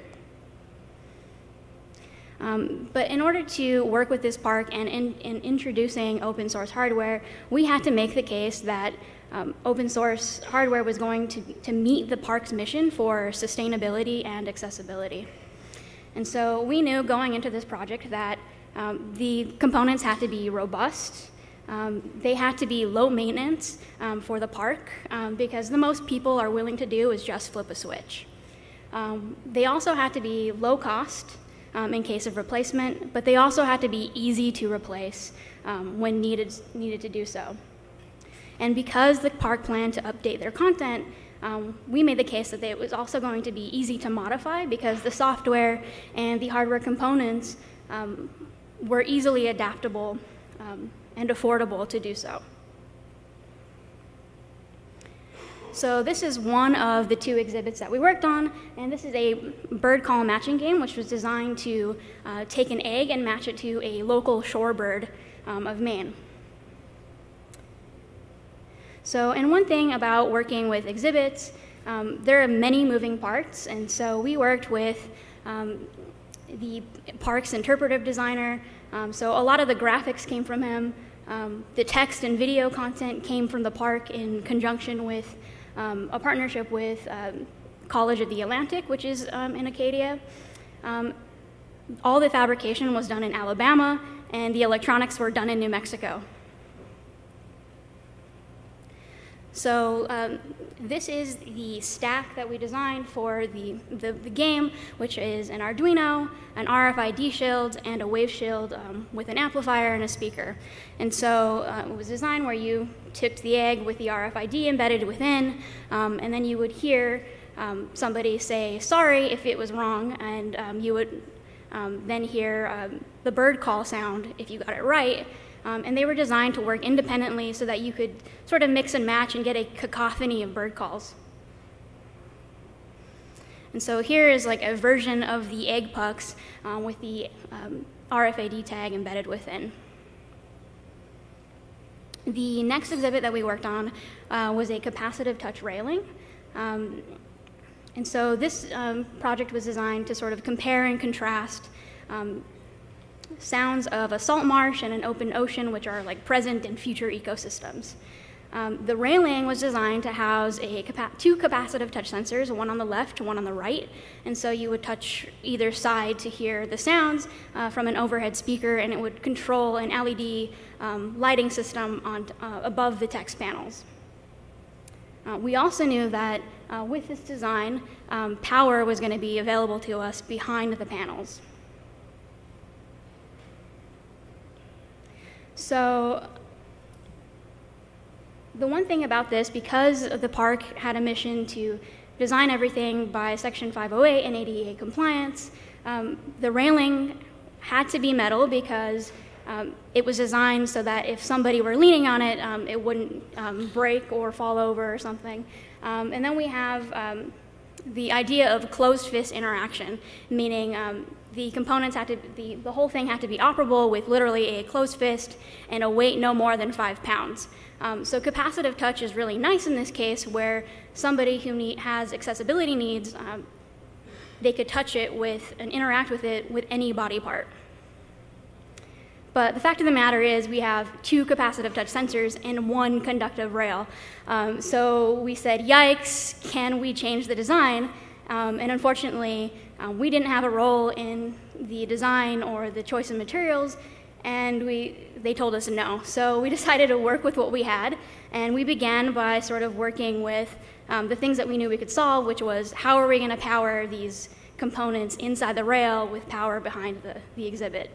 Um, but in order to work with this park and in, in introducing open source hardware, we had to make the case that um, open source hardware was going to, to meet the park's mission for sustainability and accessibility. And so we knew going into this project that um, the components had to be robust. Um, they had to be low maintenance um, for the park um, because the most people are willing to do is just flip a switch. Um, they also had to be low cost um, in case of replacement, but they also had to be easy to replace um, when needed, needed to do so. And because the park planned to update their content, um, we made the case that it was also going to be easy to modify because the software and the hardware components um, were easily adaptable um, and affordable to do so. So this is one of the two exhibits that we worked on, and this is a bird call matching game, which was designed to uh, take an egg and match it to a local shorebird um, of Maine. So, and one thing about working with exhibits, um, there are many moving parts, and so we worked with um, the park's interpretive designer. Um, so a lot of the graphics came from him. Um, the text and video content came from the park in conjunction with um, a partnership with um, College of the Atlantic, which is um, in Acadia. Um, all the fabrication was done in Alabama, and the electronics were done in New Mexico. So um, this is the stack that we designed for the, the, the game, which is an Arduino, an R F I D shield, and a wave shield um, with an amplifier and a speaker. And so uh, it was designed where you tipped the egg with the R F I D embedded within, um, and then you would hear um, somebody say sorry if it was wrong, and um, you would um, then hear um, the bird call sound if you got it right. Um, and they were designed to work independently so that you could sort of mix and match and get a cacophony of bird calls. And so here is like a version of the egg pucks um, with the um, R F I D tag embedded within. The next exhibit that we worked on uh, was a capacitive touch railing. Um, and so this um, project was designed to sort of compare and contrast um, sounds of a salt marsh and an open ocean, which are like present and future ecosystems. Um, the railing was designed to house a capa two capacitive touch sensors, one on the left, one on the right, and so you would touch either side to hear the sounds uh, from an overhead speaker, and it would control an L E D um, lighting system on, uh, above the text panels. Uh, we also knew that uh, with this design, um, power was going to be available to us behind the panels. So the one thing about this, because the park had a mission to design everything by Section five oh eight and A D A compliance, um, the railing had to be metal because um, it was designed so that if somebody were leaning on it, um, it wouldn't um, break or fall over or something. Um, and then we have um, the idea of closed fist interaction, meaning um, the components had to, the, the whole thing had to be operable with literally a closed fist and a weight no more than five pounds. Um, so capacitive touch is really nice in this case, where somebody who need, has accessibility needs, um, they could touch it with and interact with it with any body part. But the fact of the matter is we have two capacitive touch sensors and one conductive rail. Um, so we said, yikes, can we change the design? Um, and unfortunately, um, we didn't have a role in the design or the choice of materials, and we, they told us no. So we decided to work with what we had, and we began by sort of working with um, the things that we knew we could solve, which was how are we going to power these components inside the rail with power behind the, the exhibit.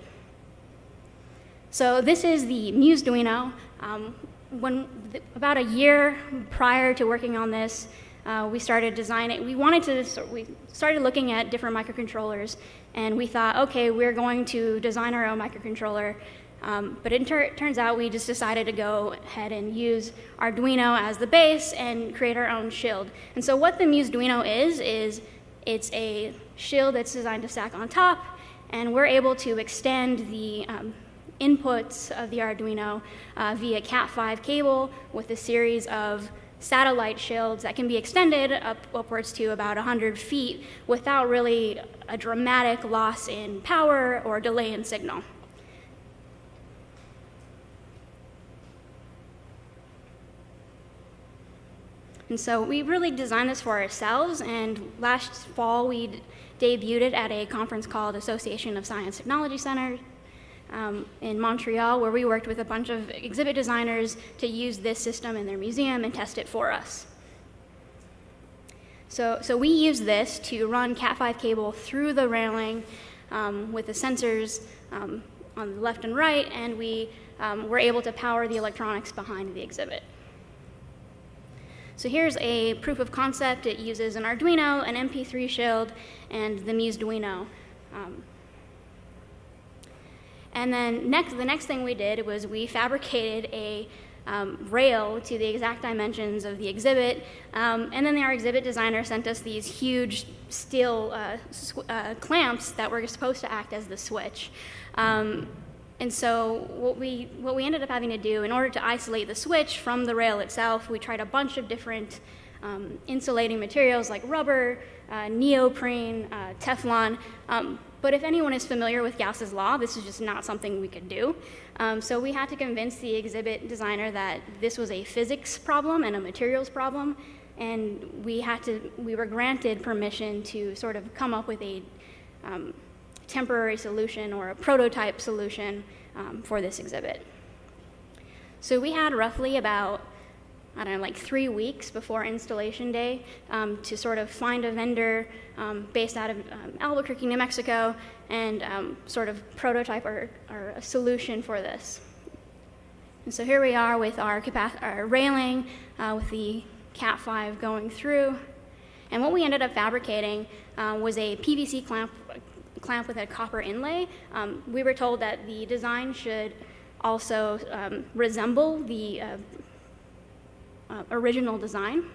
So this is the MuseDuino. Um, when, th about a year prior to working on this, Uh, we started designing, we wanted to, we started looking at different microcontrollers, and we thought, okay, we're going to design our own microcontroller, um, but it tur turns out we just decided to go ahead and use Arduino as the base and create our own shield. And so what the MuseDuino is, is it's a shield that's designed to stack on top, and we're able to extend the um, inputs of the Arduino uh, via cat five cable with a series of satellite shields that can be extended up upwards to about one hundred feet without really a dramatic loss in power or delay in signal. And so we really designed this for ourselves, and last fall we debuted it at a conference called Association of Science Technology Centers Um, in Montreal, where we worked with a bunch of exhibit designers to use this system in their museum and test it for us. So, so we use this to run cat five cable through the railing um, with the sensors um, on the left and right, and we um, were able to power the electronics behind the exhibit. So here's a proof of concept. It uses an Arduino, an M P three shield, and the MuseDuino. Um, And then next, the next thing we did was we fabricated a um, rail to the exact dimensions of the exhibit, um, and then our exhibit designer sent us these huge steel uh, uh, clamps that were supposed to act as the switch. Um, and so what we, what we ended up having to do, in order to isolate the switch from the rail itself, we tried a bunch of different um, insulating materials like rubber, uh, neoprene, uh, Teflon. Um, But if anyone is familiar with Gauss's law, this is just not something we could do. Um, so we had to convince the exhibit designer that this was a physics problem and a materials problem. and we had to, we were granted permission to sort of come up with a um, temporary solution or a prototype solution um, for this exhibit. So we had roughly about, I don't know, like three weeks before installation day um, to sort of find a vendor um, based out of um, Albuquerque, New Mexico, and um, sort of prototype or, or a solution for this. And so here we are with our, our railing, uh, with the cat five going through. And what we ended up fabricating uh, was a P V C clamp, clamp with a copper inlay. Um, we were told that the design should also um, resemble the uh, uh, original design.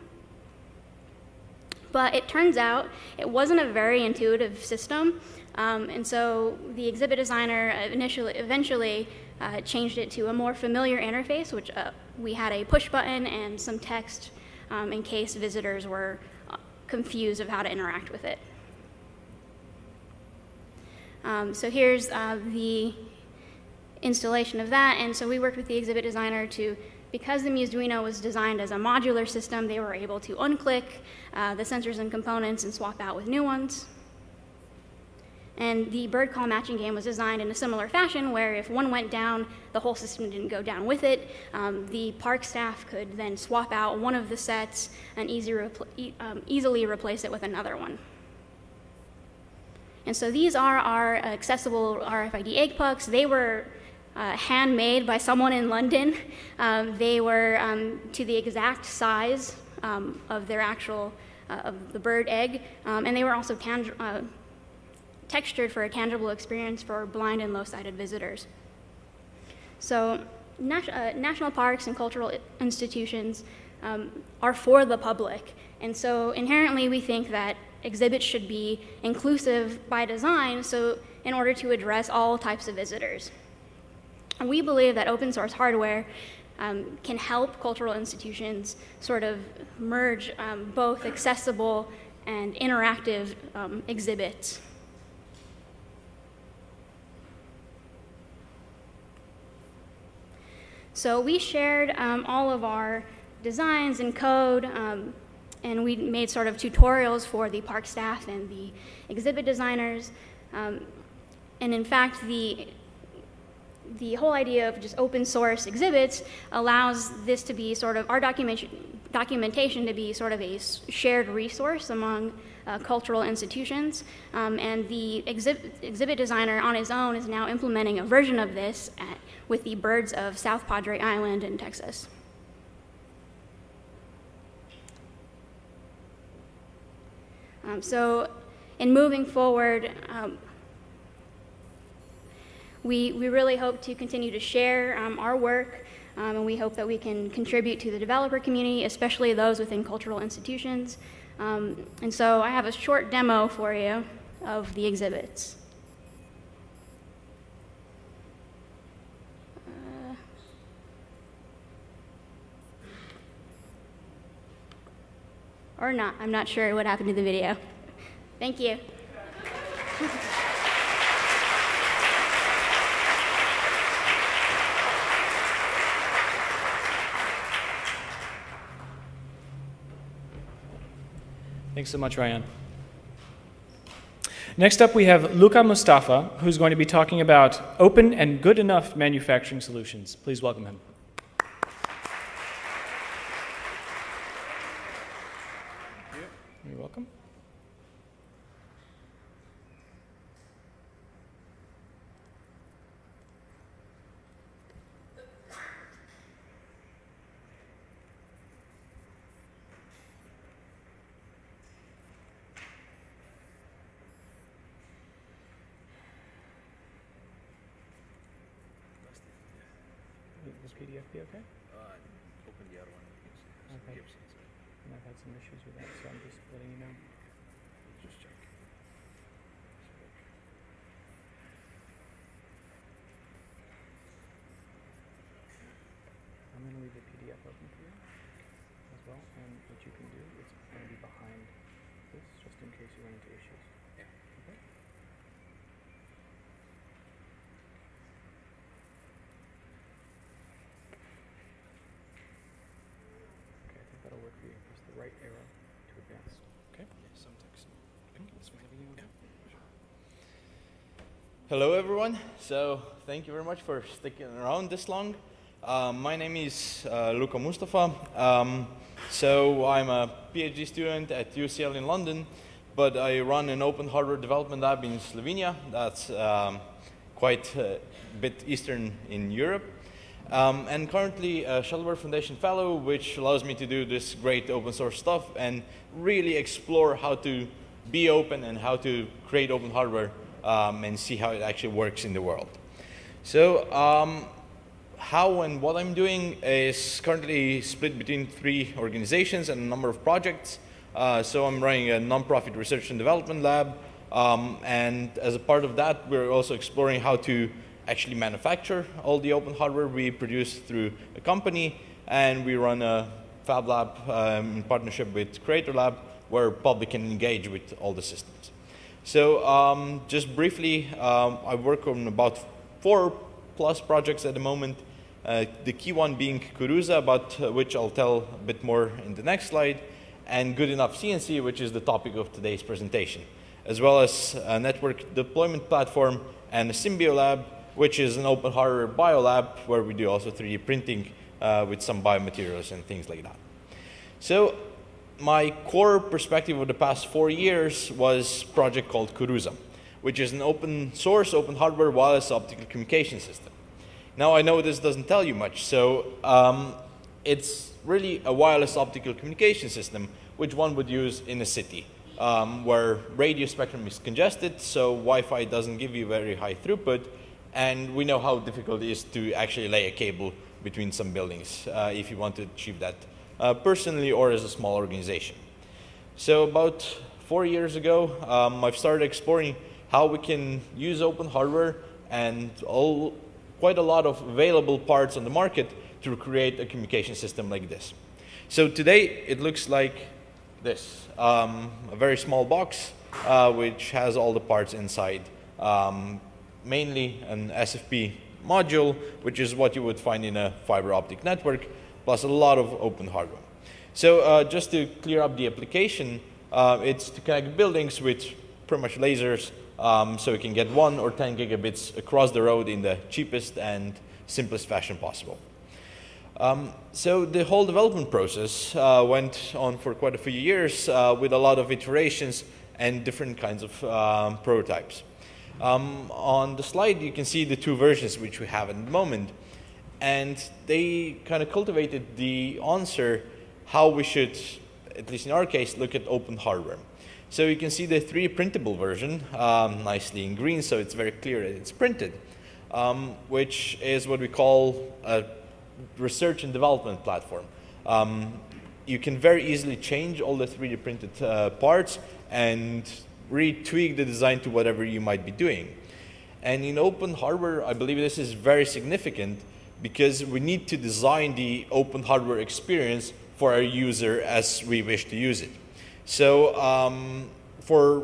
But it turns out it wasn't a very intuitive system. Um, and so the exhibit designer initially, eventually uh, changed it to a more familiar interface, which uh, we had a push button and some text um, in case visitors were confused of how to interact with it. Um, so here's uh, the installation of that, and so we worked with the exhibit designer to, because the Museduino was designed as a modular system, they were able to unclick uh, the sensors and components and swap out with new ones. And the bird call matching game was designed in a similar fashion, where if one went down, the whole system didn't go down with it. Um, the park staff could then swap out one of the sets and easy repl e um, easily replace it with another one. And so these are our accessible R F I D egg pucks. They were uh, handmade by someone in London. Um, they were um, to the exact size um, of their actual, uh, of the bird egg. Um, and they were also uh, textured for a tangible experience for blind and low-sighted visitors. So nat uh, national parks and cultural institutions um, are for the public. And so inherently we think that exhibits should be inclusive by design, so in order to address all types of visitors. And we believe that open source hardware um, can help cultural institutions sort of merge um, both accessible and interactive um, exhibits. So we shared um, all of our designs and code, um, and we made sort of tutorials for the park staff and the exhibit designers. Um, and in fact, the, the whole idea of just open source exhibits allows this to be sort of, our documentation, documentation to be sort of a shared resource among uh, cultural institutions. Um, and the exhibit, exhibit designer on his own is now implementing a version of this at, with the birds of South Padre Island in Texas. Um, so in moving forward, um, we, we really hope to continue to share um, our work, um, and we hope that we can contribute to the developer community, especially those within cultural institutions. Um, and so I have a short demo for you of the exhibits. Uh, or not, I'm not sure what happened to the video. Thank you. Thanks so much, Ryan. Next up, we have Luca Mustafa, who's going to be talking about open and good enough manufacturing solutions. Please welcome him. You're welcome. This P D F be okay? Uh, open the other one. Okay. And I've had some issues with that, so I'm just letting you know. Just check. I'm going to leave the P D F open for you as well, and what you can do is going to be behind this, just in case you run into issues. Yeah. Okay? Okay, I think that'll work for you. Press the right arrow Hello, everyone. So thank you very much for sticking around this long. Um, my name is uh, Luka Mustafa. Um, so I'm a PhD student at U C L in London, but I run an open hardware development lab in Slovenia. That's um, quite a bit eastern in Europe. Um, and currently a Shuttleworth Foundation Fellow, which allows me to do this great open source stuff and really explore how to be open and how to create open hardware um, and see how it actually works in the world. So um, how and what I'm doing is currently split between three organizations and a number of projects. Uh, so I'm running a nonprofit research and development lab, um, and as a part of that, we're also exploring how to actually manufacture all the open hardware we produce through a company, and we run a Fab Lab um, in partnership with Creator Lab, where public can engage with all the systems. So um, just briefly, um, I work on about four plus projects at the moment. Uh, the key one being Kuruza, about uh, which I'll tell a bit more in the next slide, and Good Enough C N C, which is the topic of today's presentation, as well as a network deployment platform and a Symbio Lab, which is an open hardware biolab where we do also three D printing uh, with some biomaterials and things like that. So my core perspective of the past four years was a project called Kuruza, which is an open source, open hardware wireless optical communication system. Now I know this doesn't tell you much, so um, it's really a wireless optical communication system which one would use in a city um, where radio spectrum is congested, so Wi-Fi doesn't give you very high throughput, and we know how difficult it is to actually lay a cable between some buildings uh, if you want to achieve that uh, personally or as a small organization. So about four years ago, um, I've started exploring how we can use open hardware and all, quite a lot of available parts on the market to create a communication system like this. So today it looks like this, um, a very small box uh, which has all the parts inside. Um, mainly an S F P module, which is what you would find in a fiber optic network, plus a lot of open hardware. So uh, just to clear up the application, uh, it's to connect buildings with pretty much lasers, um, so you can get one or ten gigabits across the road in the cheapest and simplest fashion possible. Um, so the whole development process uh, went on for quite a few years uh, with a lot of iterations and different kinds of um, prototypes. Um, on the slide, you can see the two versions which we have at the moment, and they kind of cultivated the answer how we should, at least in our case, look at open hardware. So you can see the three D printable version, um, nicely in green, so it's very clear that it's printed, um, which is what we call a research and development platform. Um, you can very easily change all the three D printed uh, parts and retweak the design to whatever you might be doing. And in open hardware, I believe this is very significant because we need to design the open hardware experience for our user as we wish to use it. So um, for,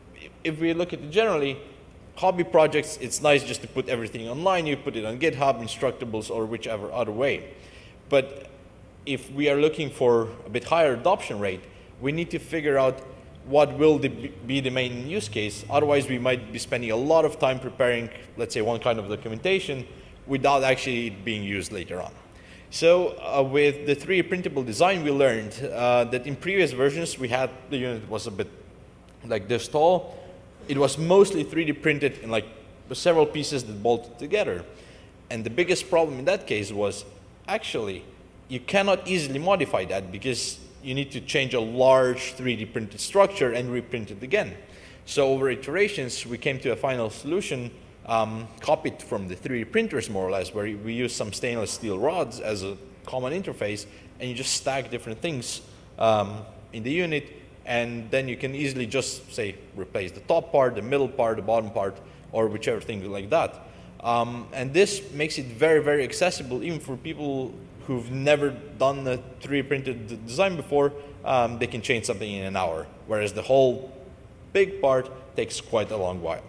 if we look at it generally, hobby projects, it's nice just to put everything online. You put it on GitHub, Instructables, or whichever other way. But if we are looking for a bit higher adoption rate, we need to figure out what will the, be the main use case. Otherwise, we might be spending a lot of time preparing, let's say, one kind of documentation without actually being used later on. So uh, with the three D printable design, we learned uh, that in previous versions, we had the unit was a bit like this tall. It was mostly three D printed in like several pieces that bolted together. And the biggest problem in that case was actually you cannot easily modify that because you need to change a large three D printed structure and reprint it again. So over iterations, we came to a final solution um, copied from the three D printers more or less, where we use some stainless steel rods as a common interface, and you just stack different things um, in the unit, and then you can easily just, say, replace the top part, the middle part, the bottom part, or whichever thing like that. Um, and this makes it very, very accessible even for people who've never done a three D printed design before. Um, they can change something in an hour, whereas the whole big part takes quite a long while.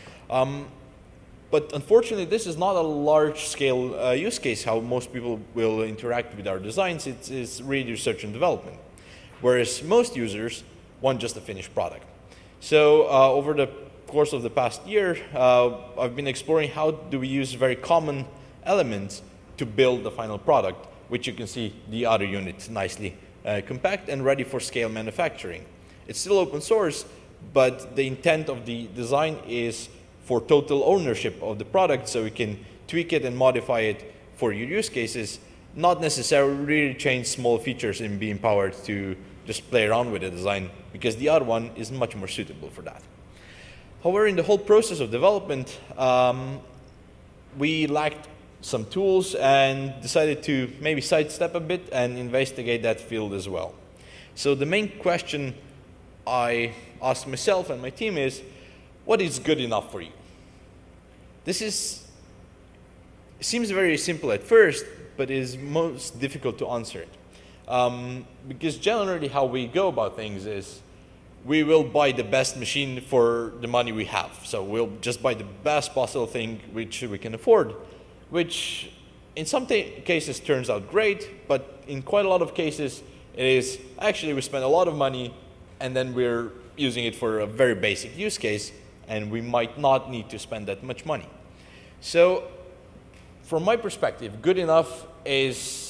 Um, but unfortunately, this is not a large-scale uh, use case how most people will interact with our designs. It's, it's really research and development, whereas most users want just a finished product. So uh, over the course of the past year, uh, I've been exploring how do we use very common elements to build the final product, which you can see the other unit nicely uh, compact and ready for scale manufacturing. It's still open source, but the intent of the design is for total ownership of the product, so we can tweak it and modify it for your use cases, not necessarily really change small features and be empowered to just play around with the design, because the other one is much more suitable for that. However, in the whole process of development, um, we lacked some tools and decided to maybe sidestep a bit and investigate that field as well. So the main question I asked myself and my team is, what is good enough for you? This is, seems very simple at first, but is most difficult to answer it. Um, because generally how we go about things is we will buy the best machine for the money we have. So we'll just buy the best possible thing which we can afford, which in some cases turns out great, but in quite a lot of cases it is actually we spend a lot of money and then we're using it for a very basic use case and we might not need to spend that much money. So from my perspective, good enough is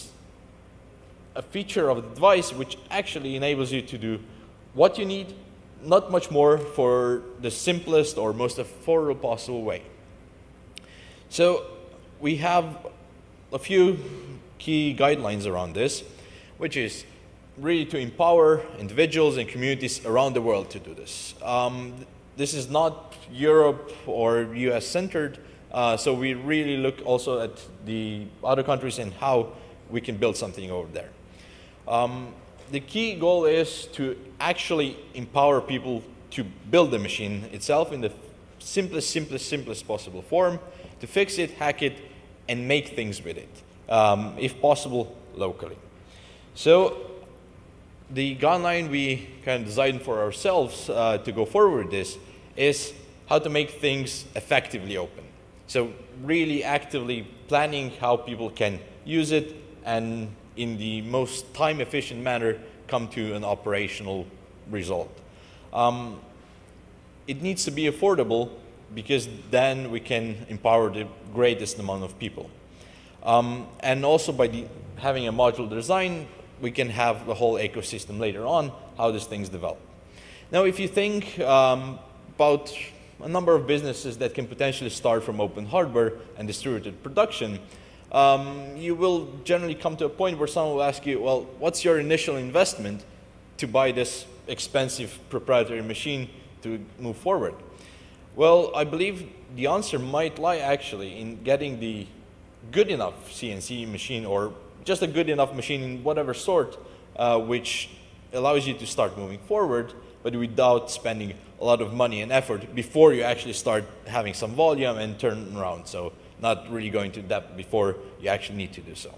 a feature of the device which actually enables you to do what you need, not much more, for the simplest or most affordable possible way. So we have a few key guidelines around this, which is really to empower individuals and communities around the world to do this. Um, this is not Europe or U S centered, uh, so we really look also at the other countries and how we can build something over there. Um, the key goal is to actually empower people to build the machine itself in the simplest, simplest, simplest possible form, to fix it, hack it, and make things with it, um, if possible, locally. So the guideline we kind of designed for ourselves uh, to go forward with this is how to make things effectively open. So really actively planning how people can use it and in the most time-efficient manner come to an operational result. Um, it needs to be affordable because then we can empower the greatest amount of people. Um, and also by the, having a modular design, we can have the whole ecosystem later on, how these things develop. Now, if you think um, about a number of businesses that can potentially start from open hardware and distributed production, Um, you will generally come to a point where someone will ask you, well, what's your initial investment to buy this expensive proprietary machine to move forward? Well, I believe the answer might lie actually in getting the good enough C N C machine, or just a good enough machine in whatever sort, uh, which allows you to start moving forward, but without spending a lot of money and effort before you actually start having some volume and turn around. So not really going to that before you actually need to do so.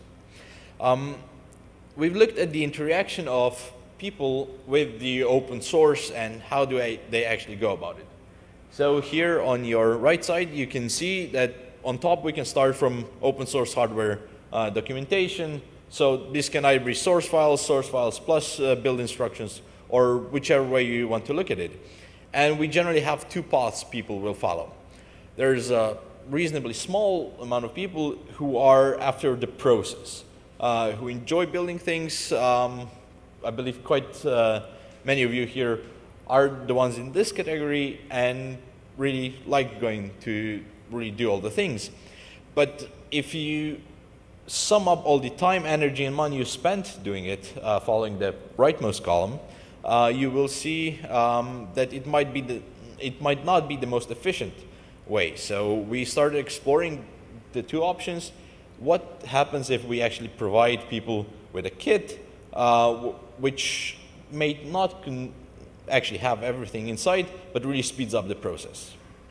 Um, we've looked at the interaction of people with the open source and how do I, they actually go about it. So here on your right side, you can see that on top we can start from open source hardware uh, documentation. So this can either be source files, source files plus uh, build instructions, or whichever way you want to look at it. And we generally have two paths people will follow. There's a reasonably small amount of people who are after the process, uh, who enjoy building things. Um, I believe quite uh, many of you here are the ones in this category and really like going to really do all the things. But if you sum up all the time, energy, and money you spent doing it, uh, following the rightmost column, uh, you will see um, that it might be the, it might not be the most efficient way. So we started exploring the two options. What happens if we actually provide people with a kit uh, which may not con actually have everything inside, but really speeds up the process.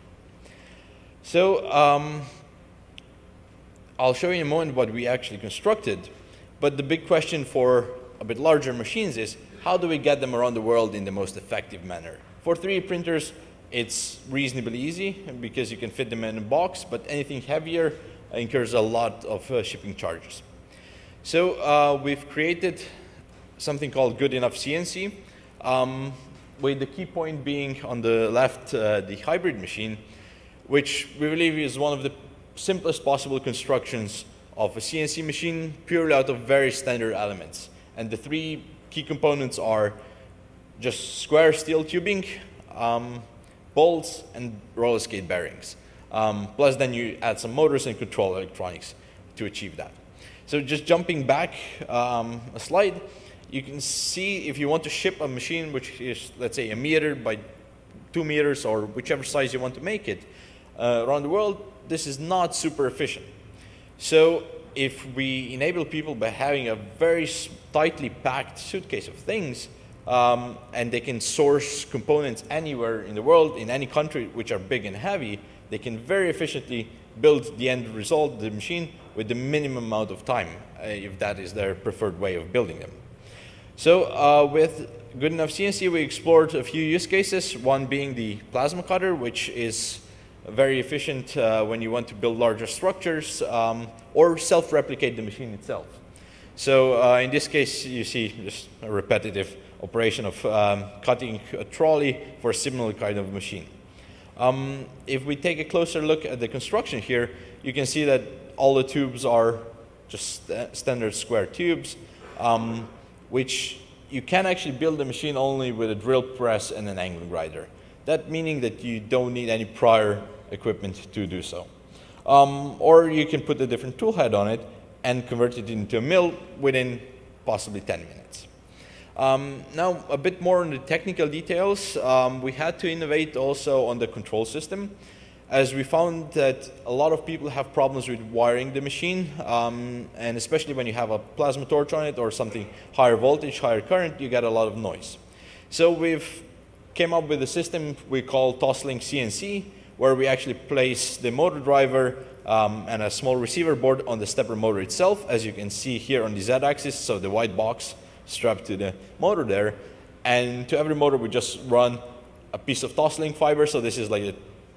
So um, I'll show you in a moment what we actually constructed, but the big question for a bit larger machines is how do we get them around the world in the most effective manner? For three D printers, it's reasonably easy because you can fit them in a box, but anything heavier incurs a lot of uh, shipping charges. So uh, we've created something called Good Enough C N C. Um, with the key point being on the left, uh, the hybrid machine, which we believe is one of the simplest possible constructions of a C N C machine, purely out of very standard elements. And the three key components are just square steel tubing, um, bolts, and roller skate bearings. Um, plus then you add some motors and control electronics to achieve that. So just jumping back um, a slide, you can see if you want to ship a machine which is, let's say, a meter by two meters or whichever size you want to make it uh, around the world, this is not super efficient. So if we enable people by having a very tightly packed suitcase of things, um, and they can source components anywhere in the world, in any country, which are big and heavy, they can very efficiently build the end result, the machine, with the minimum amount of time, uh, if that is their preferred way of building them. So uh, with Good Enough C N C, we explored a few use cases, one being the plasma cutter, which is very efficient uh, when you want to build larger structures um, or self-replicate the machine itself. So uh, in this case, you see just a repetitive operation of um, cutting a trolley for a similar kind of machine. Um, if we take a closer look at the construction here, you can see that all the tubes are just st standard square tubes, um, which you can actually build a machine only with a drill press and an angle grinder. That meaning that you don't need any prior equipment to do so. Um, or you can put a different tool head on it and convert it into a mill within possibly ten minutes. Um, now, a bit more on the technical details. Um, we had to innovate also on the control system, as we found that a lot of people have problems with wiring the machine, um, and especially when you have a plasma torch on it or something higher voltage, higher current, you get a lot of noise. So we've came up with a system we call Toslink C N C, where we actually place the motor driver um, and a small receiver board on the stepper motor itself, as you can see here on the Z-axis, so the white box strapped to the motor there. And to every motor, we just run a piece of Toslink fiber, so this is like a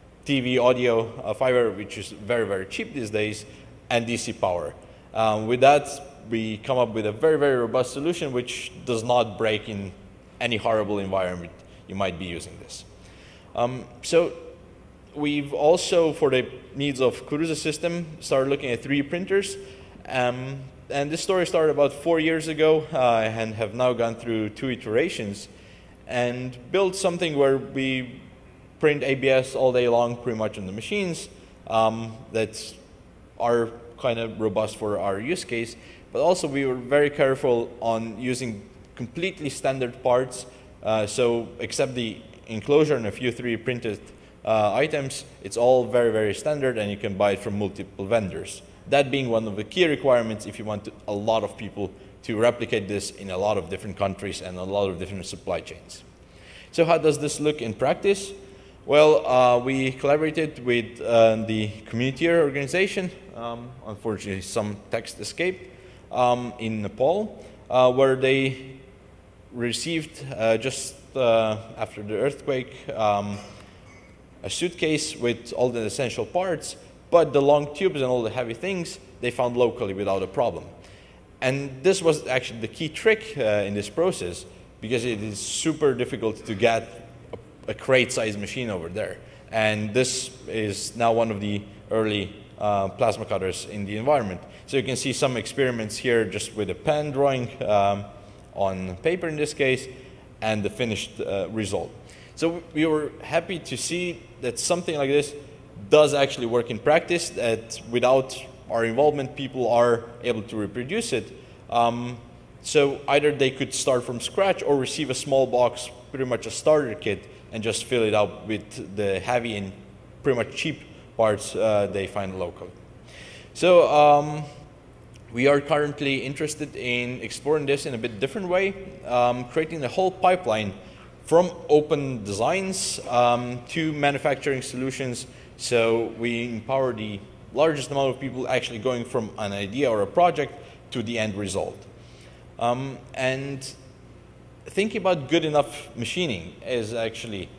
T V audio uh, fiber, which is very, very cheap these days, and D C power. Um, with that, we come up with a very, very robust solution which does not break in any horrible environment you might be using this. Um, so we've also, for the needs of Karuza system, started looking at three D printers. Um, and this story started about four years ago uh, and have now gone through two iterations and built something where we print A B S all day long pretty much on the machines um, that are kind of robust for our use case. But also we were very careful on using completely standard parts. Uh, so except the enclosure and a few three D printed uh, items, it's all very, very standard, and you can buy it from multiple vendors. That being one of the key requirements if you want to, a lot of people to replicate this in a lot of different countries and a lot of different supply chains. So how does this look in practice? Well, uh, we collaborated with uh, the community organization, um, unfortunately some text escaped, um, in Nepal, uh, where they received uh, just uh, after the earthquake um, a suitcase with all the essential parts, but the long tubes and all the heavy things they found locally without a problem. And this was actually the key trick uh, in this process, because it is super difficult to get a, a crate-sized machine over there. And this is now one of the early uh, plasma cutters in the environment. So you can see some experiments here just with a pen drawing um, on paper in this case, and the finished uh, result. So we were happy to see that something like this does actually work in practice, that without our involvement, people are able to reproduce it. Um, so either they could start from scratch or receive a small box, pretty much a starter kit, and just fill it out with the heavy and pretty much cheap parts uh, they find locally. So um, we are currently interested in exploring this in a bit different way, um, creating a whole pipeline from open designs um, to manufacturing solutions. So we empower the largest amount of people actually going from an idea or a project to the end result. Um, and thinking about good enough machining is actually,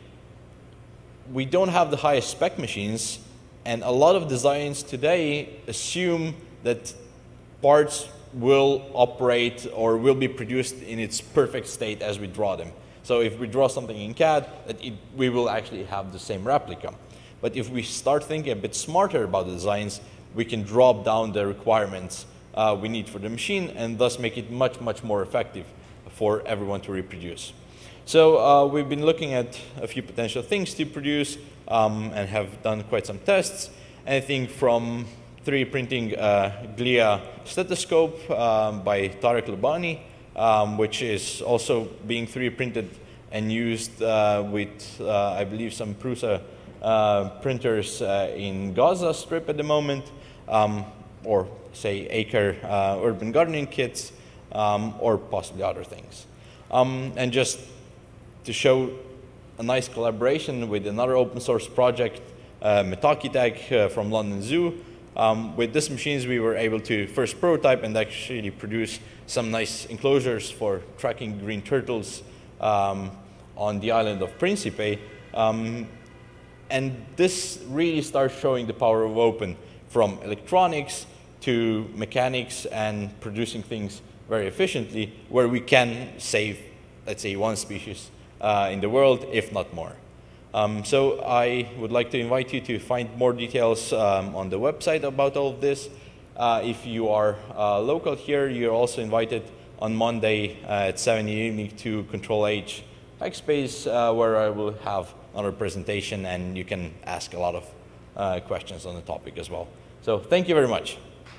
we don't have the highest spec machines, and a lot of designs today assume that parts will operate or will be produced in its perfect state as we draw them. So if we draw something in C A D, that it, we will actually have the same replica. But if we start thinking a bit smarter about the designs, we can drop down the requirements uh, we need for the machine and thus make it much, much more effective for everyone to reproduce. So uh, we've been looking at a few potential things to produce um, and have done quite some tests. Anything from three D printing uh, Glia stethoscope um, by Tarek Lubani, um, which is also being three D printed and used uh, with, uh, I believe, some Prusa uh, printers uh, in Gaza Strip at the moment, um, or say Acre uh, urban gardening kits, um, or possibly other things. Um, and just to show a nice collaboration with another open source project, uh, Metakitag uh, from London Zoo. Um, with these machines, we were able to first prototype and actually produce some nice enclosures for tracking green turtles um, on the island of Principe. Um, and this really starts showing the power of open, from electronics to mechanics and producing things very efficiently, where we can save, let's say, one species uh, in the world, if not more. Um, so I would like to invite you to find more details um, on the website about all of this. Uh, if you are uh, local here, you're also invited on Monday uh, at seven in the evening to Control H Hackspace, uh, where I will have another presentation and you can ask a lot of uh, questions on the topic as well. So thank you very much.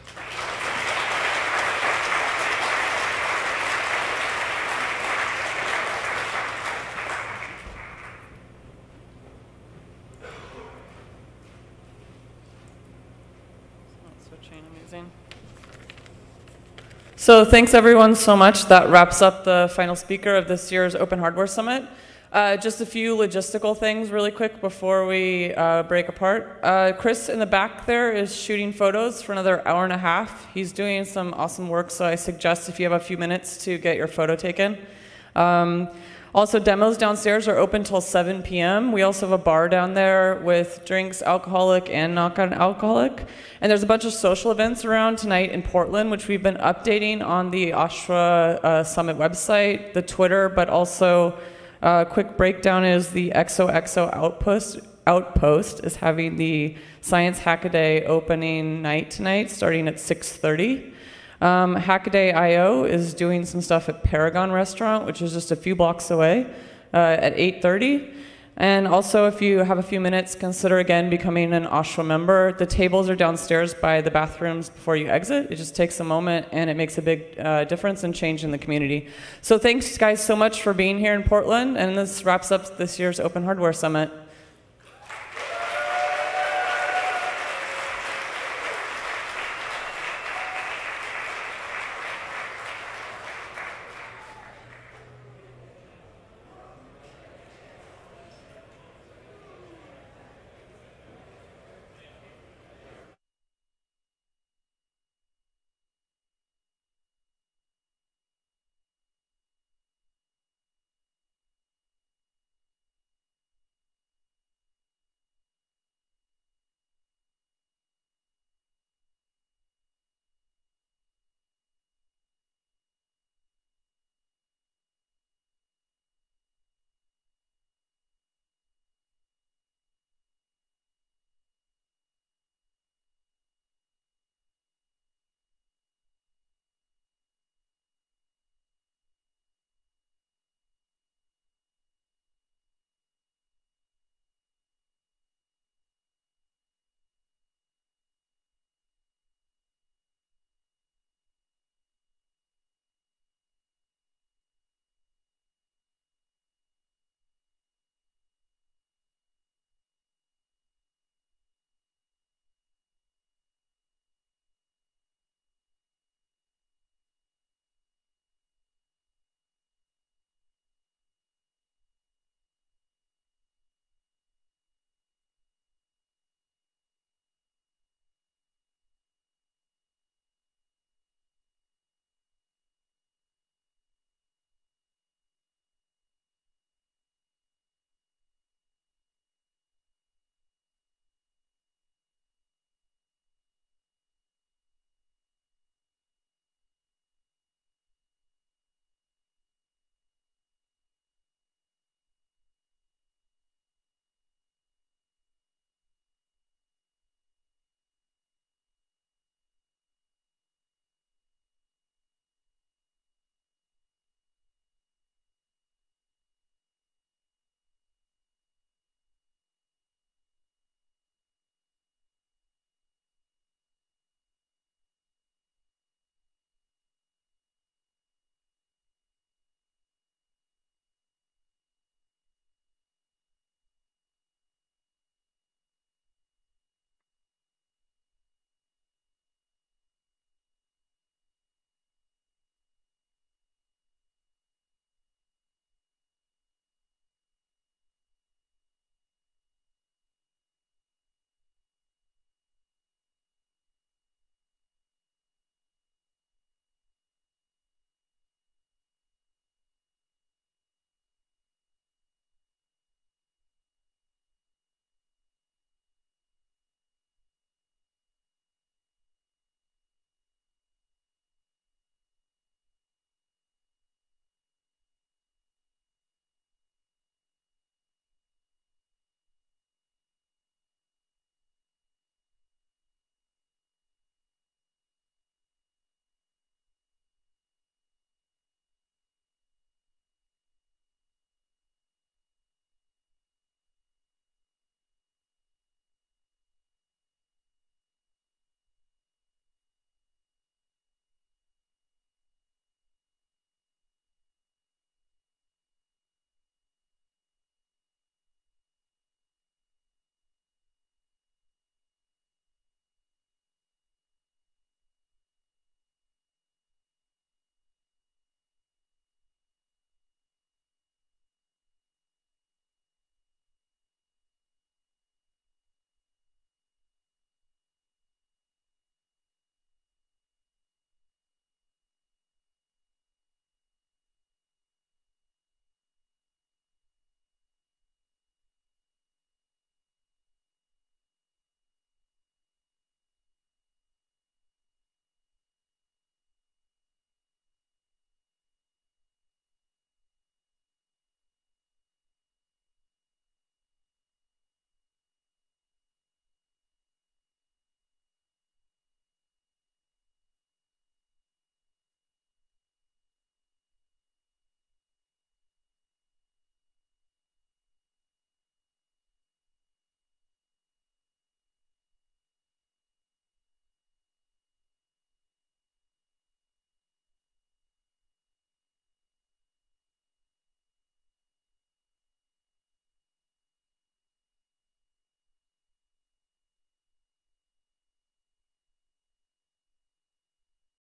So thanks everyone so much. That wraps up the final speaker of this year's Open Hardware Summit. Uh, just a few logistical things really quick before we uh, break apart. Uh, Chris in the back there is shooting photos for another hour and a half. He's doing some awesome work, so I suggest if you have a few minutes to get your photo taken. Um, Also, demos downstairs are open till seven p m We also have a bar down there with drinks, alcoholic and non-alcoholic. And there's a bunch of social events around tonight in Portland, which we've been updating on the OSHRA uh, Summit website, the Twitter, but also a uh, quick breakdown is the X O X O Outpost, Outpost is having the Science Hackaday opening night tonight, starting at six thirty. Um, Hackaday dot i o is doing some stuff at Paragon Restaurant, which is just a few blocks away, uh, at eight thirty. And also, if you have a few minutes, consider again becoming an OSHRA member. The tables are downstairs by the bathrooms before you exit. It just takes a moment, and it makes a big uh, difference and change in the community. So thanks, guys, so much for being here in Portland, and this wraps up this year's Open Hardware Summit.